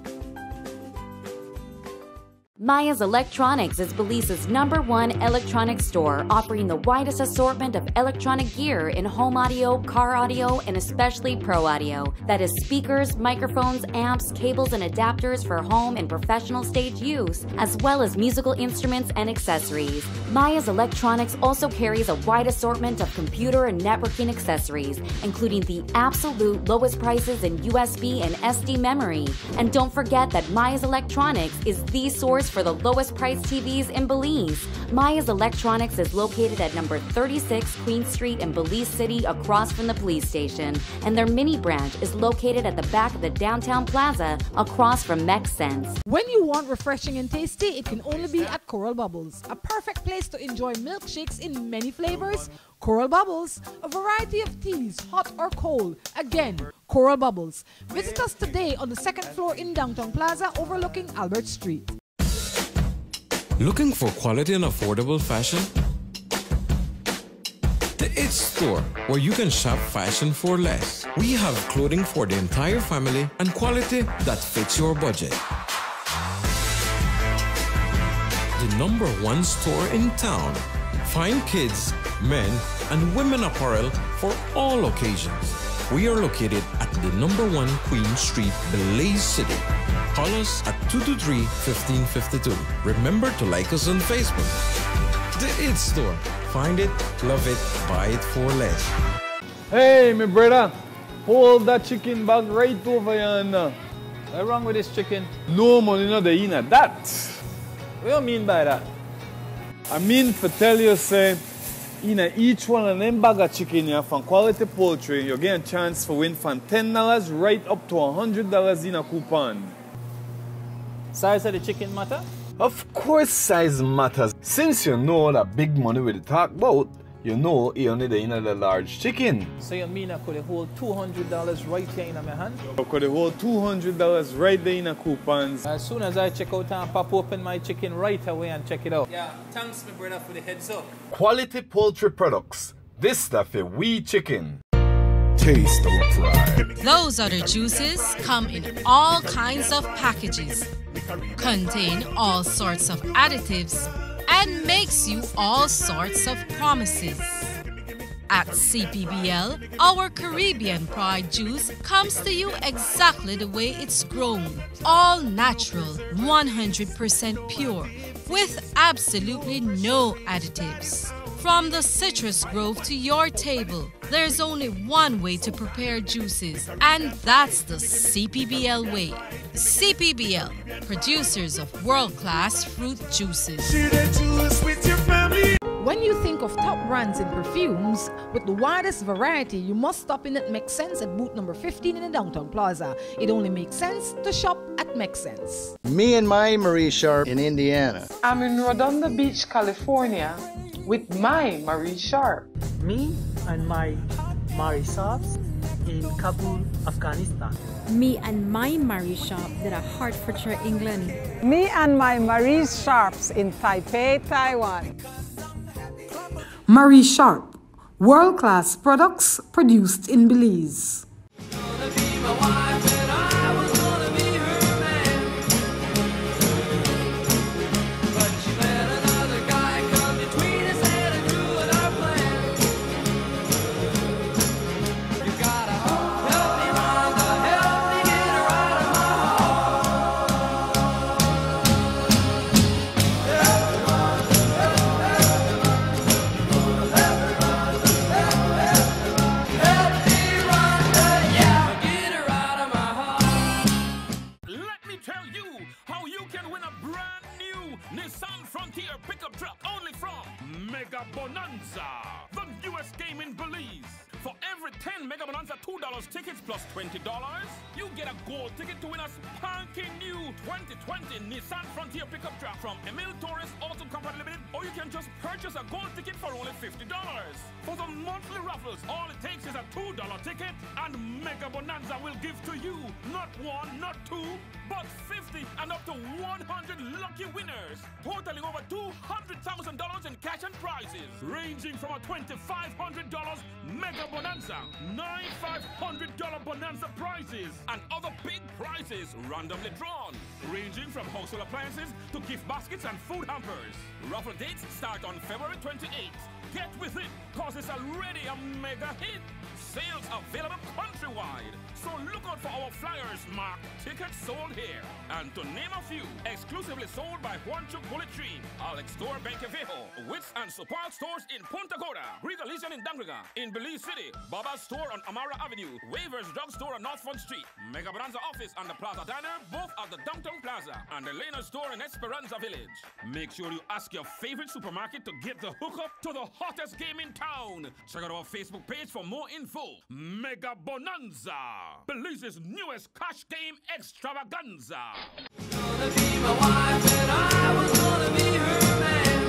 Speaker 15: Maya's Electronics is Belize's #1 electronics store, offering the widest assortment of electronic gear in home audio, car audio, and especially pro audio. That is speakers, microphones, amps, cables, and adapters for home and professional stage use, as well as musical instruments and accessories. Maya's Electronics also carries a wide assortment of computer and networking accessories, including the absolute lowest prices in USB and SD memory. And don't forget that Maya's Electronics is the source for the lowest priced TVs in Belize. Maya's Electronics is located at number 36 Queen Street in Belize City, across from the police station. And their mini branch is located at the back of the downtown plaza, across from MexSense.
Speaker 1: When you want refreshing and tasty, it can only be at Coral Bubbles. A perfect place to enjoy milkshakes in many flavors. Coral Bubbles, a variety of teas, hot or cold. Again, Coral Bubbles. Visit us today on the 2nd floor in Downtown Plaza, overlooking Albert Street.
Speaker 4: Looking for quality and affordable fashion? The It Store, where you can shop fashion for less. We have clothing for the entire family and quality that fits your budget. The #1 store in town. Fine kids, men, and women apparel for all occasions. We are located at the #1 Queen Street, Belize City. Call us at 223-1552. Remember to like us on Facebook. The It Store. Find it, love it, buy it for less.
Speaker 5: Hey, my brother, hold that chicken bag right over here.
Speaker 6: What's wrong with this chicken?
Speaker 5: No money, not the in that.
Speaker 6: What do you mean by that?
Speaker 5: I mean to tell you, say, in each one of them bag of chicken here from Quality Poultry, you get a chance to win from $10 right up to $100 in a coupon.
Speaker 6: Size of the chicken matter?
Speaker 7: Of course size matters. Since you know that big money we talk about, you know you only the large chicken.
Speaker 6: So you mean I could hold $200 right here in my hand?
Speaker 5: I could hold $200 right there in a coupons.
Speaker 6: As soon as I check out and pop open my chicken right away and check it out. Yeah, thanks my brother for the heads up.
Speaker 7: Quality Poultry Products. This stuff is we chicken. Taste our pride.
Speaker 8: Those other juices come in all kinds of packages, contain all sorts of additives, and makes you all sorts of promises. At CPBL, our Caribbean Pride juice comes to you exactly the way it's grown. All natural, 100% pure, with absolutely no additives. From the citrus grove to your table, there's only one way to prepare juices, and that's the CPBL way. CPBL, producers of world-class fruit juices.
Speaker 16: Share that juice with your family.
Speaker 1: When you think of top brands in perfumes, with the widest variety, you must stop in at Make Sense at booth number 15 in the Downtown Plaza. It only makes sense to shop at Make Sense.
Speaker 16: Me and my Marie Sharp in Indiana.
Speaker 9: I'm in Redondo Beach, California with my Marie Sharp.
Speaker 10: Me and my Marie Sharps in Kabul, Afghanistan.
Speaker 11: Me and my Marie shop that are Hertfordshire, England.
Speaker 12: Me and my Marie Sharps in Taipei, Taiwan.
Speaker 13: Marie Sharp, world-class products produced in Belize.
Speaker 14: Nissan Frontier pickup truck only from Mega Bonanza, the newest game in Belize. For every 10 Mega Bonanza $2 tickets plus $20, you get a gold ticket to win a spanking new 2020 Nissan Frontier pickup truck from Emil Torres Auto Company Limited, or you can just purchase a gold ticket for only $50. For the monthly raffles, all it takes is a $2 ticket, and Mega Bonanza will give to you not one, not two, but 50 and up to 100 lucky winners, totaling over $200,000 in cash and prizes, ranging from a $2,500 Mega Bonanza, $9,500 Bonanza prizes, and other big prizes randomly drawn, ranging from household appliances to gift baskets and food hampers. Raffle dates start on February 28th. Get with it, cause it's already a mega hit. Sales available countrywide, so look out for our flyers marked "Tickets sold here." And to name a few, exclusively sold by Juancho Bullet Tree, Alex Store Benquevejo, Wits and Supal stores in Punta Gorda, Greek Elysian in Dangriga, in Belize City, Baba's store on Amara Avenue, Waivers Drug Store on North Front Street, Mega Bonanza office and the Plaza Diner, both at the Downtown Plaza, and the Elena store in Esperanza Village. Make sure you ask your favorite supermarket to get the hookup to the hottest game in town. Check out our Facebook page for more info. Mega Bonanza, Belize's newest cash game extravaganza. Gonna be my wife and I was gonna be her man,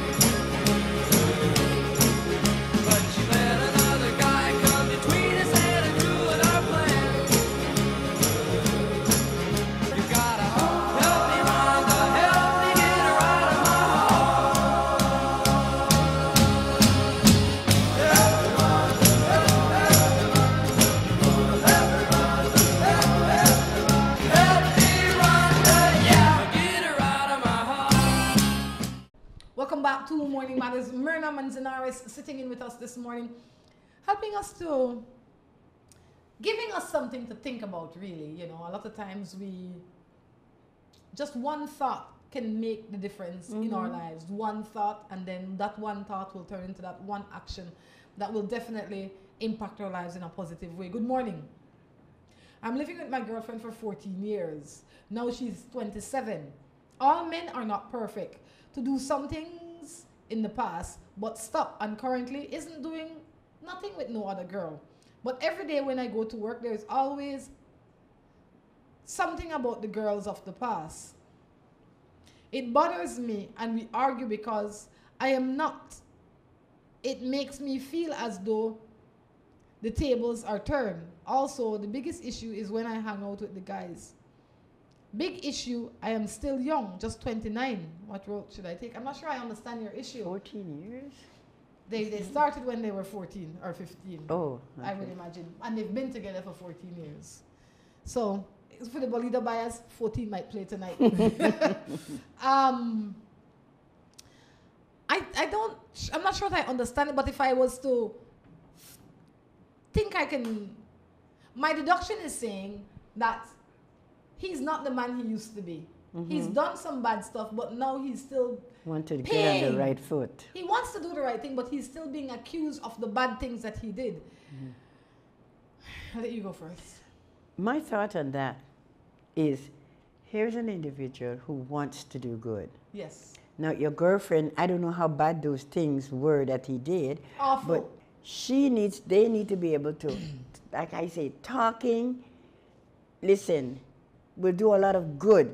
Speaker 14: but she let another guy come between us and ruin our plan. You gotta help me, Rhonda, help me get her out of my
Speaker 1: Welcome back to Morning Matters. Myrna Manzanares sitting in with us this morning, helping us to, giving us something to think about, really. You know, a lot of times just one thought can make the difference in our lives. One thought, and then that one thought will turn into that one action that will definitely impact our lives in a positive way. Good morning. I'm living with my girlfriend for 14 years. Now she's 27. All men are not perfect. To do some things in the past, but stop and currently isn't doing nothing with no other girl. But every day when I go to work, there's always something about the girls of the past. It bothers me and we argue because I am not. It makes me feel as though the tables are turned. Also, the biggest issue is when I hang out with the guys. Big issue, I am still young, just 29. What road should I take? I'm not sure I understand your issue.
Speaker 2: 14 years?
Speaker 1: They started when they were 14 or 15.
Speaker 2: Oh, okay.
Speaker 1: I would imagine. And they've been together for 14 years. So, for the Bolida buyers, 14 might play tonight. I'm not sure that I understand it, but if I was to think I can, my deduction is saying that he's not the man he used to be. He's done some bad stuff, but now he's still
Speaker 2: wanted to get on the right foot.
Speaker 1: He wants to do the right thing, but he's still being accused of the bad things that he did. I'll let you go first.
Speaker 2: My thought on that is, here's an individual who wants to do good.
Speaker 1: Yes.
Speaker 2: Now, your girlfriend, I don't know how bad those things were that he did.
Speaker 1: Awful.
Speaker 2: But they need to be able to, like I say, talking, listen, will do a lot of good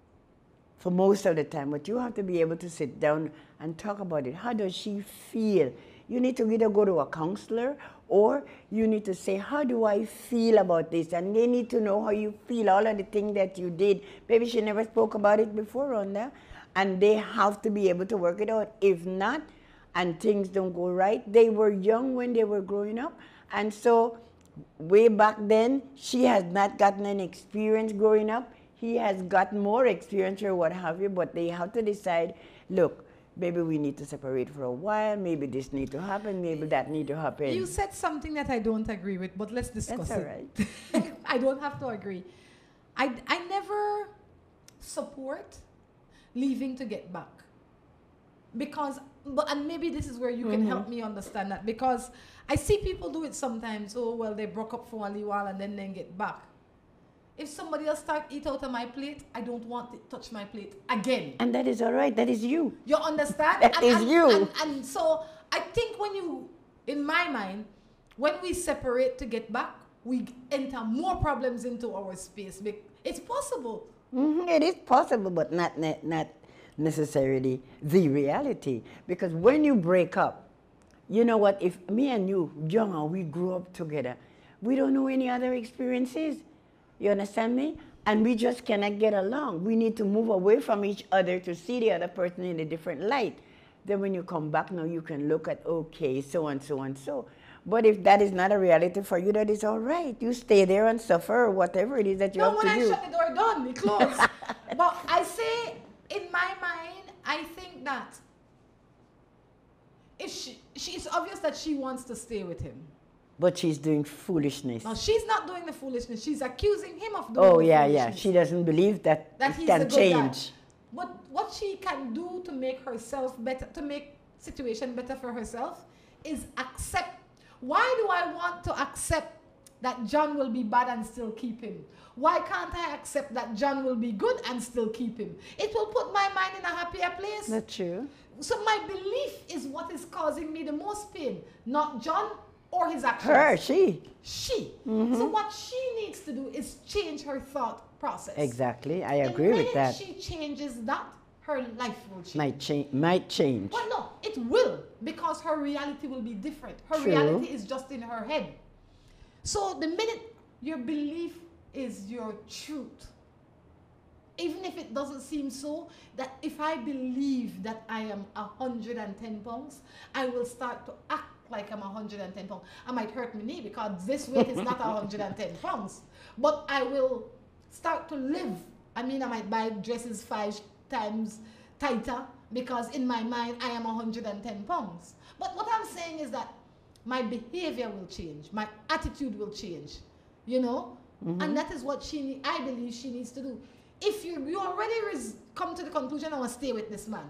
Speaker 2: for most of the time. But you have to be able to sit down and talk about it. How does she feel? You need to either go to a counselor or you need to say, how do I feel about this? And they need to know how you feel, all of the things that you did. Maybe she never spoke about it before, Rhonda. And they have to be able to work it out. If not, and things don't go right, they were young when they were growing up. And so way back then, she has not gotten an experience growing up. He has gotten more experience or what have you, but they have to decide, look, maybe we need to separate for a while, maybe this need to happen, maybe that need to happen.
Speaker 1: You said something that I don't agree with, but let's discuss
Speaker 2: That's
Speaker 1: it.
Speaker 2: all right.
Speaker 1: I don't have to agree. I never support leaving to get back. Because, and maybe this is where you can help me understand that, because I see people do it sometimes. Oh, well, they broke up for a little while and then get back. If somebody else start eat out of my plate, I don't want it touch my plate again.
Speaker 2: And that is all right. That is you.
Speaker 1: You understand?
Speaker 2: That is you.
Speaker 1: And so I think when you, in my mind, when we separate to get back, we enter more problems into our space. It's possible.
Speaker 2: It is possible, but not necessarily the reality. Because when you break up, you know what, if me and you, young, we grew up together, we don't know any other experiences. You understand me? And we just cannot get along. We need to move away from each other to see the other person in a different light. Then when you come back now, you can look at, okay, so and so and so. But if that is not a reality for you, that is all right. You stay there and suffer or whatever it is that you have to do.
Speaker 1: No, when I shut the door, done, it closed. But I say, in my mind, I think that if it's obvious that she wants to stay with him.
Speaker 2: But she's doing foolishness.
Speaker 1: No, she's not doing the foolishness. She's accusing him of doing
Speaker 2: the
Speaker 1: foolishness.
Speaker 2: Yeah. She doesn't believe that it can change.
Speaker 1: But what she can do to make herself better, to make situation better for herself, is accept. Why do I want to accept that John will be bad and still keep him? Why can't I accept that John will be good and still keep him? It will put my mind in a happier place.
Speaker 2: That's true.
Speaker 1: So my belief is what is causing me the most pain, not John or his actions.
Speaker 2: Her, she.
Speaker 1: She. So what she needs to do is change her thought process.
Speaker 2: Exactly. I agree with that.
Speaker 1: The minute she changes that, her life will change.
Speaker 2: Might change.
Speaker 1: Well, no, it will, because her reality will be different. Her
Speaker 2: True.
Speaker 1: reality is just in her head. So the minute your belief is your truth, even if it doesn't seem so, that if I believe that I am 110 pounds, I will start to act like I'm 110 pounds. I might hurt my knee because this weight is not 110 pounds. But I will start to live. I mean, I might buy dresses 5 times tighter because in my mind I am 110 pounds. But what I'm saying is that my behavior will change. My attitude will change. You know? And that is what I believe she needs to do. If you already come to the conclusion, I want to stay with this man.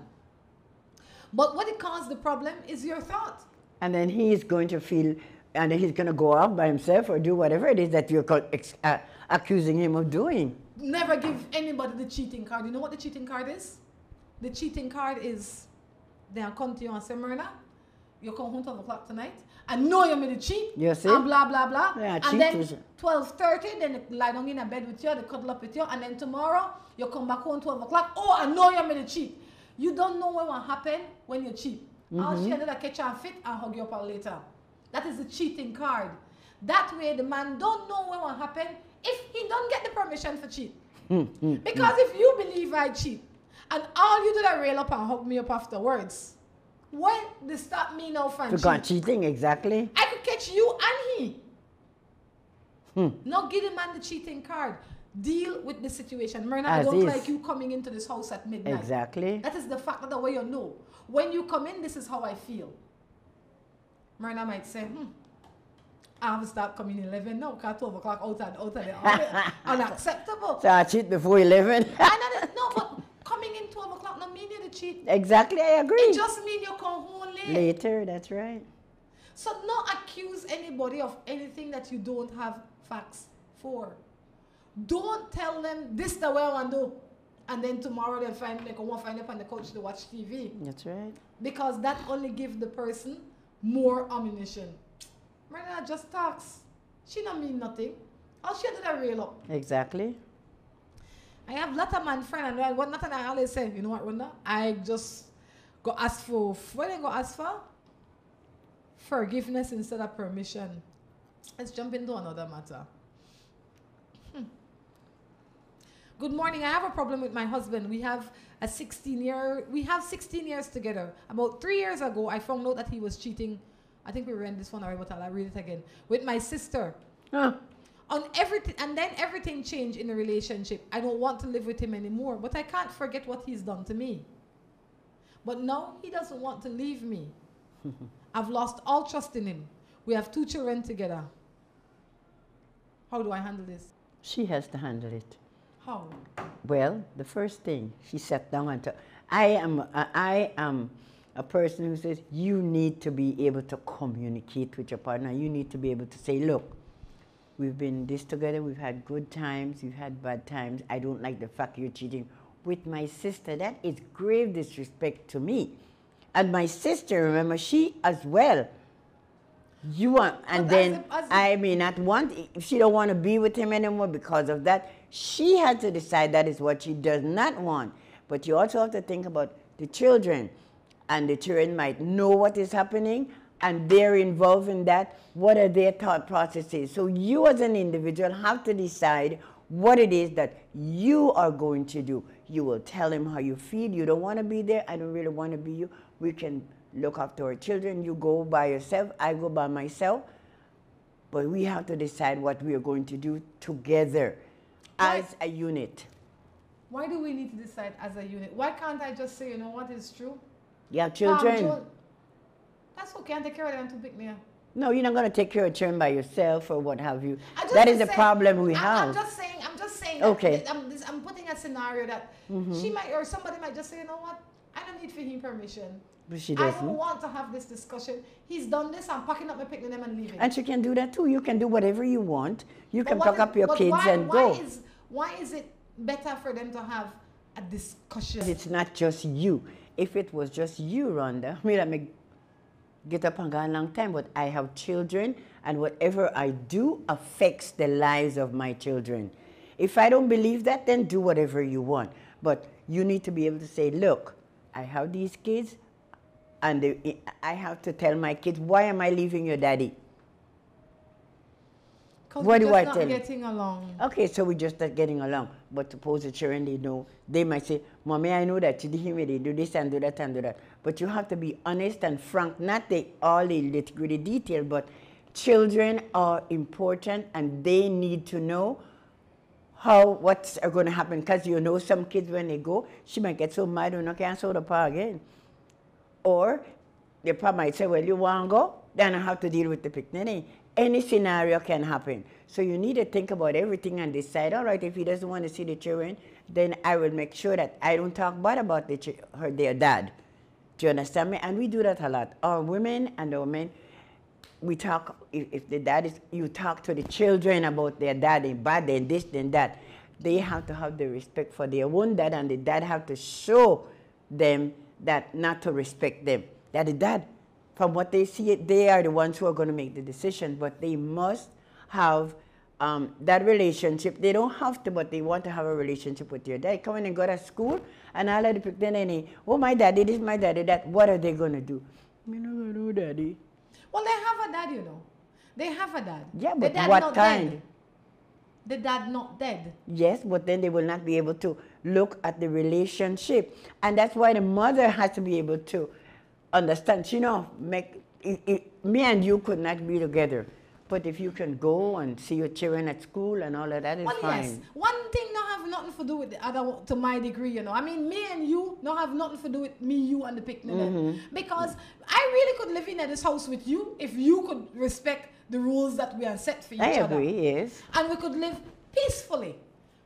Speaker 1: But what it caused the problem is your thought.
Speaker 2: And then he is going to feel, and he's going to go off by himself or do whatever it is that you're accusing him of doing.
Speaker 1: Never give anybody the cheating card. You know what the cheating card is? The cheating card is, they come to you and say, Myrna, you come home 12 o'clock tonight. I know you're going to cheat.
Speaker 2: You see?
Speaker 1: And blah, blah, blah.
Speaker 2: Yeah,
Speaker 1: and then 12:30, then they lie down in a bed with you, they cuddle up with you. And then tomorrow, you come back home 12 o'clock. Oh, I know you're going to cheat. You don't know what will happen when you cheat. All she ended up catch and fit and hug you up later. That is the cheating card. That way, the man don't know what will happen if he don't get the permission for cheat. Because if you believe I cheat, and all you do is rail up and hug me up afterwards, when they stop me now from
Speaker 2: cheating, exactly.
Speaker 1: I could catch you and he. Now give the man the cheating card. Deal with the situation. Myrna, I don't like you coming into this house at midnight.
Speaker 2: Exactly.
Speaker 1: That is the fact of the way you know. When you come in, this is how I feel. Myrna might say, I have to start coming 11 now, because 12 o'clock out of there. Unacceptable.
Speaker 2: So I cheat before 11?
Speaker 1: No, but coming in 12 o'clock no mean you to cheat.
Speaker 2: Exactly, I agree.
Speaker 1: It just means you come home late.
Speaker 2: Later, that's right.
Speaker 1: So not accuse anybody of anything that you don't have facts for. Don't tell them this the way I want to do. and then tomorrow they'll find they go want to find up on the couch to watch TV.
Speaker 2: That's right.
Speaker 1: Because that only gives the person more ammunition. Marina just talks. She don't mean nothing. All she did a rail up.
Speaker 2: Exactly.
Speaker 1: I have a lot of man friend and what nothing I always say, you know what, Rhonda? I just go ask for, what I go ask for? Forgiveness instead of permission. Let's jump into another matter. Good morning. I have a problem with my husband. We have 16 years together. About 3 years ago, I found out that he was cheating. I think we read this one already, but I'll read it again. With my sister. On everything, and then everything changed in the relationship. I don't want to live with him anymore, but I can't forget what he's done to me. But now he doesn't want to leave me. I've lost all trust in him. We have 2 children together. How do I handle this?
Speaker 2: She has to handle it.
Speaker 1: How?
Speaker 2: Well, the first thing, she sat down and I am a person who says you need to be able to communicate with your partner. You need to be able to say, look, we've been this together, we've had good times, we've had bad times. I don't like the fact you're cheating with my sister. That is grave disrespect to me. And my sister, remember, she as well. You want, and then I may not want, if she don't want to be with him anymore because of that, she had to decide that is what she does not want. But you also have to think about the children, and the children might know what is happening, and they're involved in that. What are their thought processes? So you as an individual have to decide what it is that you are going to do. You will tell him how you feel. You don't want to be there. I don't really want to be you. We can look after our children. You go by yourself. I go by myself. But we have to decide what we are going to do together as a unit.
Speaker 1: Why do we need to decide as a unit? Why can't I just say, you know what is true?
Speaker 2: You have children.
Speaker 1: That's okay. I take care of them to pick me up.
Speaker 2: No, you're not going to take care of children by yourself or what have you. That is the problem we have.
Speaker 1: I'm just saying.
Speaker 2: Okay.
Speaker 1: I'm putting a scenario that she might, or somebody might just say, you know what? I don't need for him permission.
Speaker 2: But she doesn't.
Speaker 1: I don't want to have this discussion. He's done this. I'm packing up my picking them and leaving.
Speaker 2: And she can do that too. You can do whatever you want. You can pack up your kids and go.
Speaker 1: Why is it better for them to have a discussion?
Speaker 2: It's not just you. If it was just you, Rhonda, I may get up and go a long time, but I have children, and whatever I do affects the lives of my children. If I don't believe that, then do whatever you want. But you need to be able to say, look, I have these kids, and I have to tell my kids, why am I leaving your daddy? What do I tell you?
Speaker 1: Getting along.
Speaker 2: Okay, so we're just not getting along. But suppose the children, they know, they might say, Mommy, I know that you didn't hear me, they do this and do that and do that. But you have to be honest and frank, not all the nitty-gritty detail, but children are important and they need to know what's going to happen. Because you know some kids, when they go, she might get so mad when I can't sew the paw again. Or the probably might say, well, you want to go? Then I have to deal with the picnic. Any scenario can happen. So you need to think about everything and decide, all right, if he doesn't want to see the children, then I will make sure that I don't talk bad about their dad. Do you understand me? And we do that a lot. Our women and our men, we talk, if the dad is, you talk to the children about their dad and bad and this and that. They have to have the respect for their own dad, and the dad have to show them that not to respect them. That the dad, from what they see, they are the ones who are going to make the decision, but they must have that relationship. They don't have to, but they want to have a relationship with your dad. Come in and go to school, and all of the people then, oh, my daddy, this, my daddy, that. What are they going to do? I'm not going to know, daddy.
Speaker 1: Well, they have a dad, you know. They have a dad.
Speaker 2: Yeah, but what kind?
Speaker 1: Dead. The dad not dead.
Speaker 2: Yes, but then they will not be able to look at the relationship. And that's why the mother has to be able to understand, you know, me and you could not be together. But if you can go and see your children at school and all of that is fine.
Speaker 1: Yes. One thing don't have nothing to do with the other, to my degree, you know. I mean, me and you don't have nothing to do with me, you, and the picnic. Because I really could live in this house with you if you could respect the rules that we have set for each other.
Speaker 2: I agree, yes.
Speaker 1: And we could live peacefully.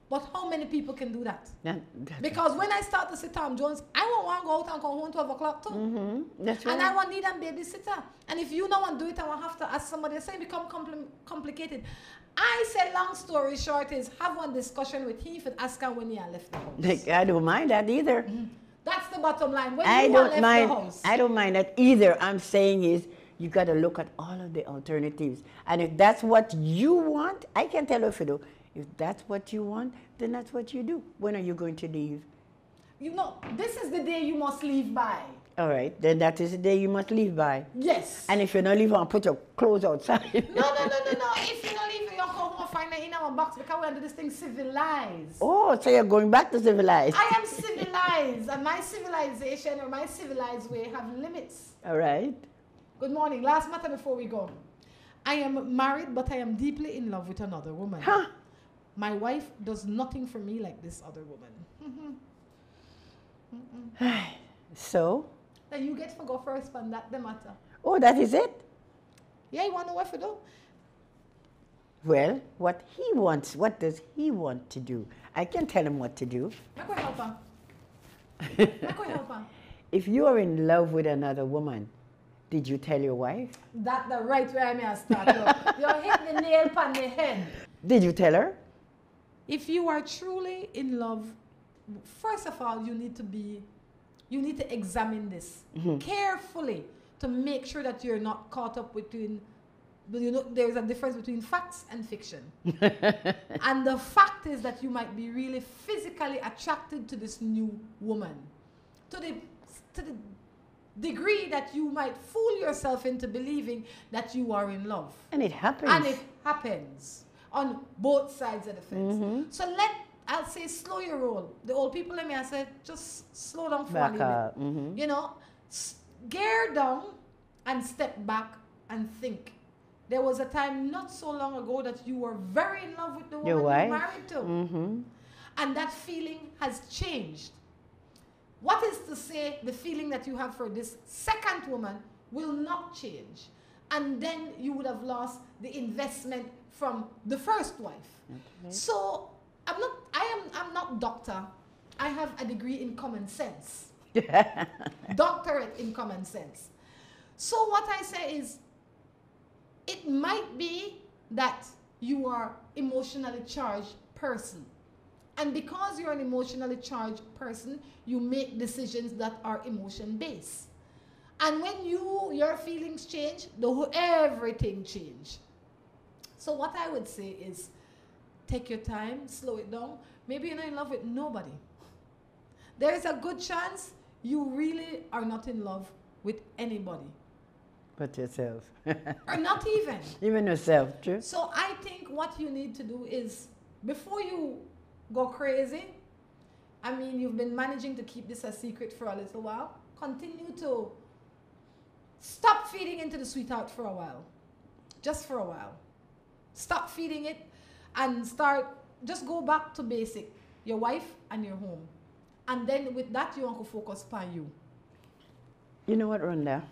Speaker 1: But how many people can do that?
Speaker 2: Because
Speaker 1: when I start to see Tom Jones, I won't want to go out and come home 12 o'clock too.
Speaker 2: That's right.
Speaker 1: And I want need a babysitter. And if you don't want to do it, I will have to ask somebody. It's become complicated. I say long story short is have one discussion with him and ask him when he left the house.
Speaker 2: I don't mind that either.
Speaker 1: That's the bottom line. When
Speaker 2: I
Speaker 1: you
Speaker 2: don't
Speaker 1: left
Speaker 2: mind.
Speaker 1: the house.
Speaker 2: I don't mind that either. I'm saying is you got to look at all of the alternatives. And if that's what you want, I can tell you if you do. If that's what you want, then that's what you do. When are you going to leave?
Speaker 1: You know, this is the day you must leave by.
Speaker 2: All right, then that is the day you must leave by.
Speaker 1: Yes.
Speaker 2: And if you're not leaving, put your clothes outside.
Speaker 1: No. If you're not leaving, you'll come home and find it in our box because we do this thing civilized.
Speaker 2: Oh, so you're going back to civilized.
Speaker 1: I am civilized, and my civilization or my civilized way have limits.
Speaker 2: All right.
Speaker 1: Good morning. Last matter before we go. I am married, but I am deeply in love with another woman.
Speaker 2: Huh?
Speaker 1: My wife does nothing for me like this other woman.
Speaker 2: So?
Speaker 1: Then you get to go first, but that the matter.
Speaker 2: Oh, that is it?
Speaker 1: Yeah, you want to know what to do?
Speaker 2: Well, what he wants, what does he want to do? I can tell him what to do.
Speaker 1: I could help her. I could help her.
Speaker 2: If you are in love with another woman, did you tell your wife?
Speaker 1: That's the right way I may start. You hit the nail on the head.
Speaker 2: Did you tell her?
Speaker 1: If you are truly in love, first of all, you need to examine this carefully to make sure that you're not caught up between, there's a difference between facts and fiction. And the fact is that you might be really physically attracted to this new woman to the degree that you might fool yourself into believing that you are in love.
Speaker 2: And it happens.
Speaker 1: And it happens on both sides of the fence. So I'll say slow your roll. The old people in me, I said, just slow down for a little bit. You know, gear down and step back and think. There was a time not so long ago that you were very in love with the woman you married to. And that feeling has changed. What is to say the feeling that you have for this second woman will not change. And then you would have lost the investment from the first wife. So I'm not doctor. I have a degree in common sense. Doctorate in common sense. So what I say is, it might be that you are emotionally charged person. And because you're an emotionally charged person, you make decisions that are emotion-based. And when your feelings change, everything change. So what I would say is, take your time, slow it down. Maybe you're not in love with nobody. There is a good chance you really are not in love with anybody.
Speaker 2: But yourself.
Speaker 1: Or not even.
Speaker 2: Even yourself, true.
Speaker 1: So I think what you need to do is, before you go crazy, I mean, you've been managing to keep this a secret for a little while, continue to stop feeding into the sweetheart for a while. Just for a while. Stop feeding it and just go back to basic. Your wife and your home. And then with that, you want to focus on you.
Speaker 2: You know what, Rhonda?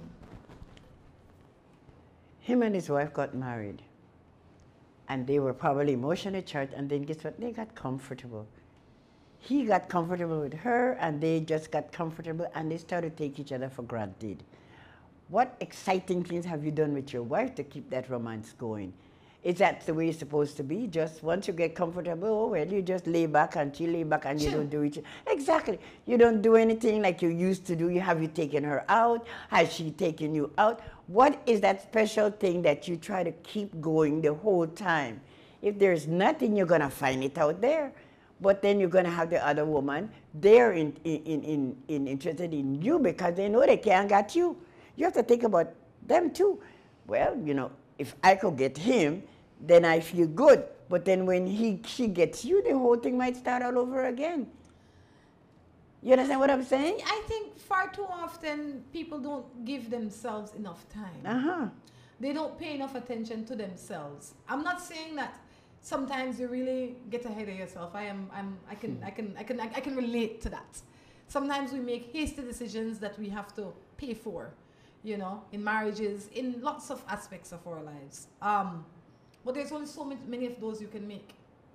Speaker 2: Him and his wife got married. And they were probably emotionally charged, and then guess what? They got comfortable. He got comfortable with her, and they just got comfortable, and they started to take each other for granted. What exciting things have you done with your wife to keep that romance going? Is that the way it's supposed to be? Just once you get comfortable, oh, well, you just lay back and she lay back and you don't do it. Exactly. You don't do anything like you used to do. Have you taken her out? Has she taken you out? What is that special thing that you try to keep going the whole time? If there's nothing, you're going to find it out there. But then you're going to have the other woman, they're interested in you because they know they can't get you. You have to think about them too. Well, you know, if I could get him, then I feel good. But then when she gets you, the whole thing might start all over again. You understand what I'm saying?
Speaker 1: I think far too often people don't give themselves enough time. They don't pay enough attention to themselves. I'm not saying that sometimes you really get ahead of yourself. I can relate to that. Sometimes we make hasty decisions that we have to pay for, you know, in marriages, in lots of aspects of our lives. But there's only so many of those you can make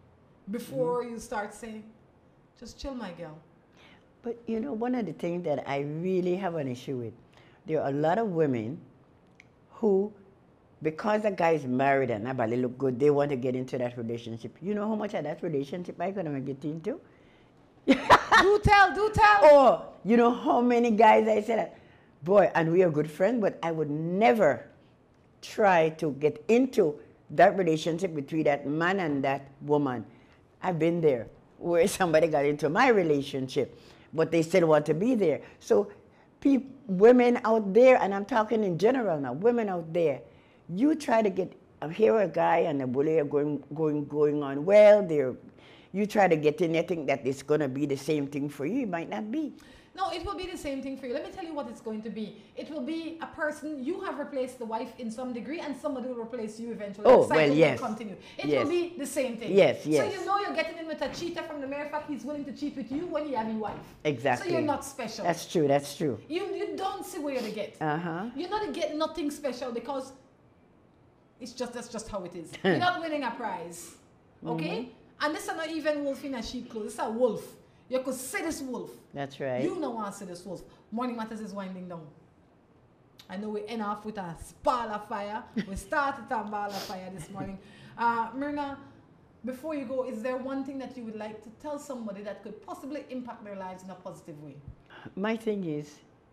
Speaker 1: before you start saying, just chill, my girl.
Speaker 2: But you know, one of the things that I really have an issue with, there are a lot of women who, because a guy is married and everybody look good, they want to get into that relationship. You know how much of that relationship I'm going to get into?
Speaker 1: Do tell.
Speaker 2: Oh, you know how many guys I said that, boy, and we are good friends, but I would never try to get into that relationship between that man and that woman. I've been there where somebody got into my relationship, but they still want to be there. So women out there, and I'm talking in general now, women out there, you try to get, here a guy and a bully are going on well, you try to get in, you think that it's going to be the same thing for you. It might not be.
Speaker 1: No, it will be the same thing for you. Let me tell you what it's going to be. It will be a person, you have replaced the wife in some degree, and somebody will replace you eventually.
Speaker 2: Oh,
Speaker 1: the cycle
Speaker 2: well, yes.
Speaker 1: will continue. It
Speaker 2: yes.
Speaker 1: will be the same thing.
Speaker 2: Yes.
Speaker 1: So you know you're getting in with a cheater from the mere fact he's willing to cheat with you when you have your wife.
Speaker 2: Exactly.
Speaker 1: So you're not special.
Speaker 2: That's true, that's true.
Speaker 1: You don't see where you're to get. You're not to get nothing special because that's just how it is. You're not winning a prize. Okay? And this is not even wolf in a sheep clothes. This is a wolf. You could see this wolf.
Speaker 2: That's right.
Speaker 1: You know want to see this wolf. Morning Matters is winding down. I know we end off with a ball of fire. We started a ball of fire this morning. Myrna, before you go, is there one thing that you would like to tell somebody that could possibly impact their lives in a positive way?
Speaker 2: My thing is,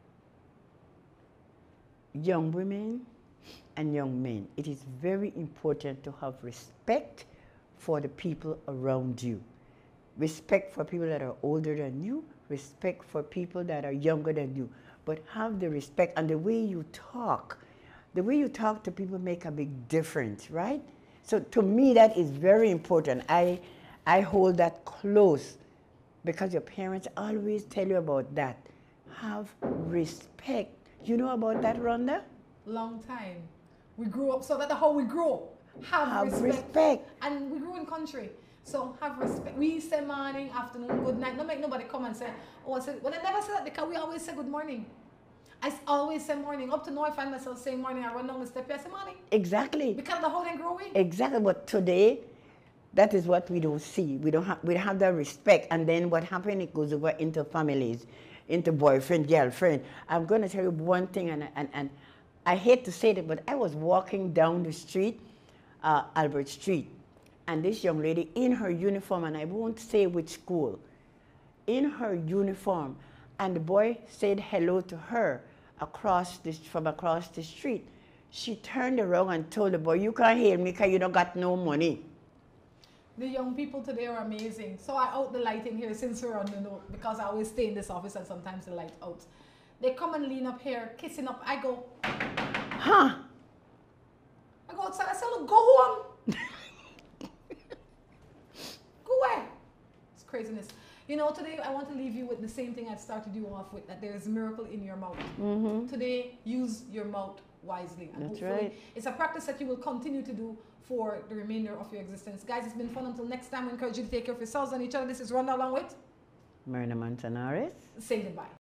Speaker 2: young women and young men, it is very important to have respect for the people around you. Respect for people that are older than you, respect for people that are younger than you, but have the respect, and the way you talk to people make a big difference, right? So to me, that is very important. I hold that close because your parents always tell you about that. Have respect. You know about that, Rhonda?
Speaker 1: Long time. We grew up, so that's how we grow. Have respect. And we grew in country. So have respect. We say morning, afternoon, good night. Don't make nobody come and say, oh, I said, well, I never say that because we always say good morning. I always say morning. Up to now, I find myself saying morning. I run down the step, I say morning.
Speaker 2: Exactly.
Speaker 1: Because the whole thing growing.
Speaker 2: Exactly. But today, that is what we don't see. We don't have that respect. And then what happens, it goes over into families, into boyfriend, girlfriend. I'm going to tell you one thing, and I hate to say it, but I was walking down the street, Albert Street, and this young lady in her uniform, and I won't say which school, in her uniform, and the boy said hello to her from across the street. She turned around and told the boy, you can't hear me because you don't got no money.
Speaker 1: The young people today are amazing. So I out the light in here since we're on the note, because I always stay in this office and sometimes the light out. They come and lean up here, kissing up. I go,
Speaker 2: huh?
Speaker 1: I go outside, I say, look, go home. Go away. It's craziness. You know, today I want to leave you with the same thing I've started you off with, that there is a miracle in your mouth. Today, use your mouth wisely. And
Speaker 2: that's right.
Speaker 1: It's a practice that you will continue to do for the remainder of your existence. Guys, it's been fun. Until next time, I encourage you to take care of yourselves and each other. This is Rhonda along with
Speaker 2: Myrna Montanaris.
Speaker 1: Say goodbye.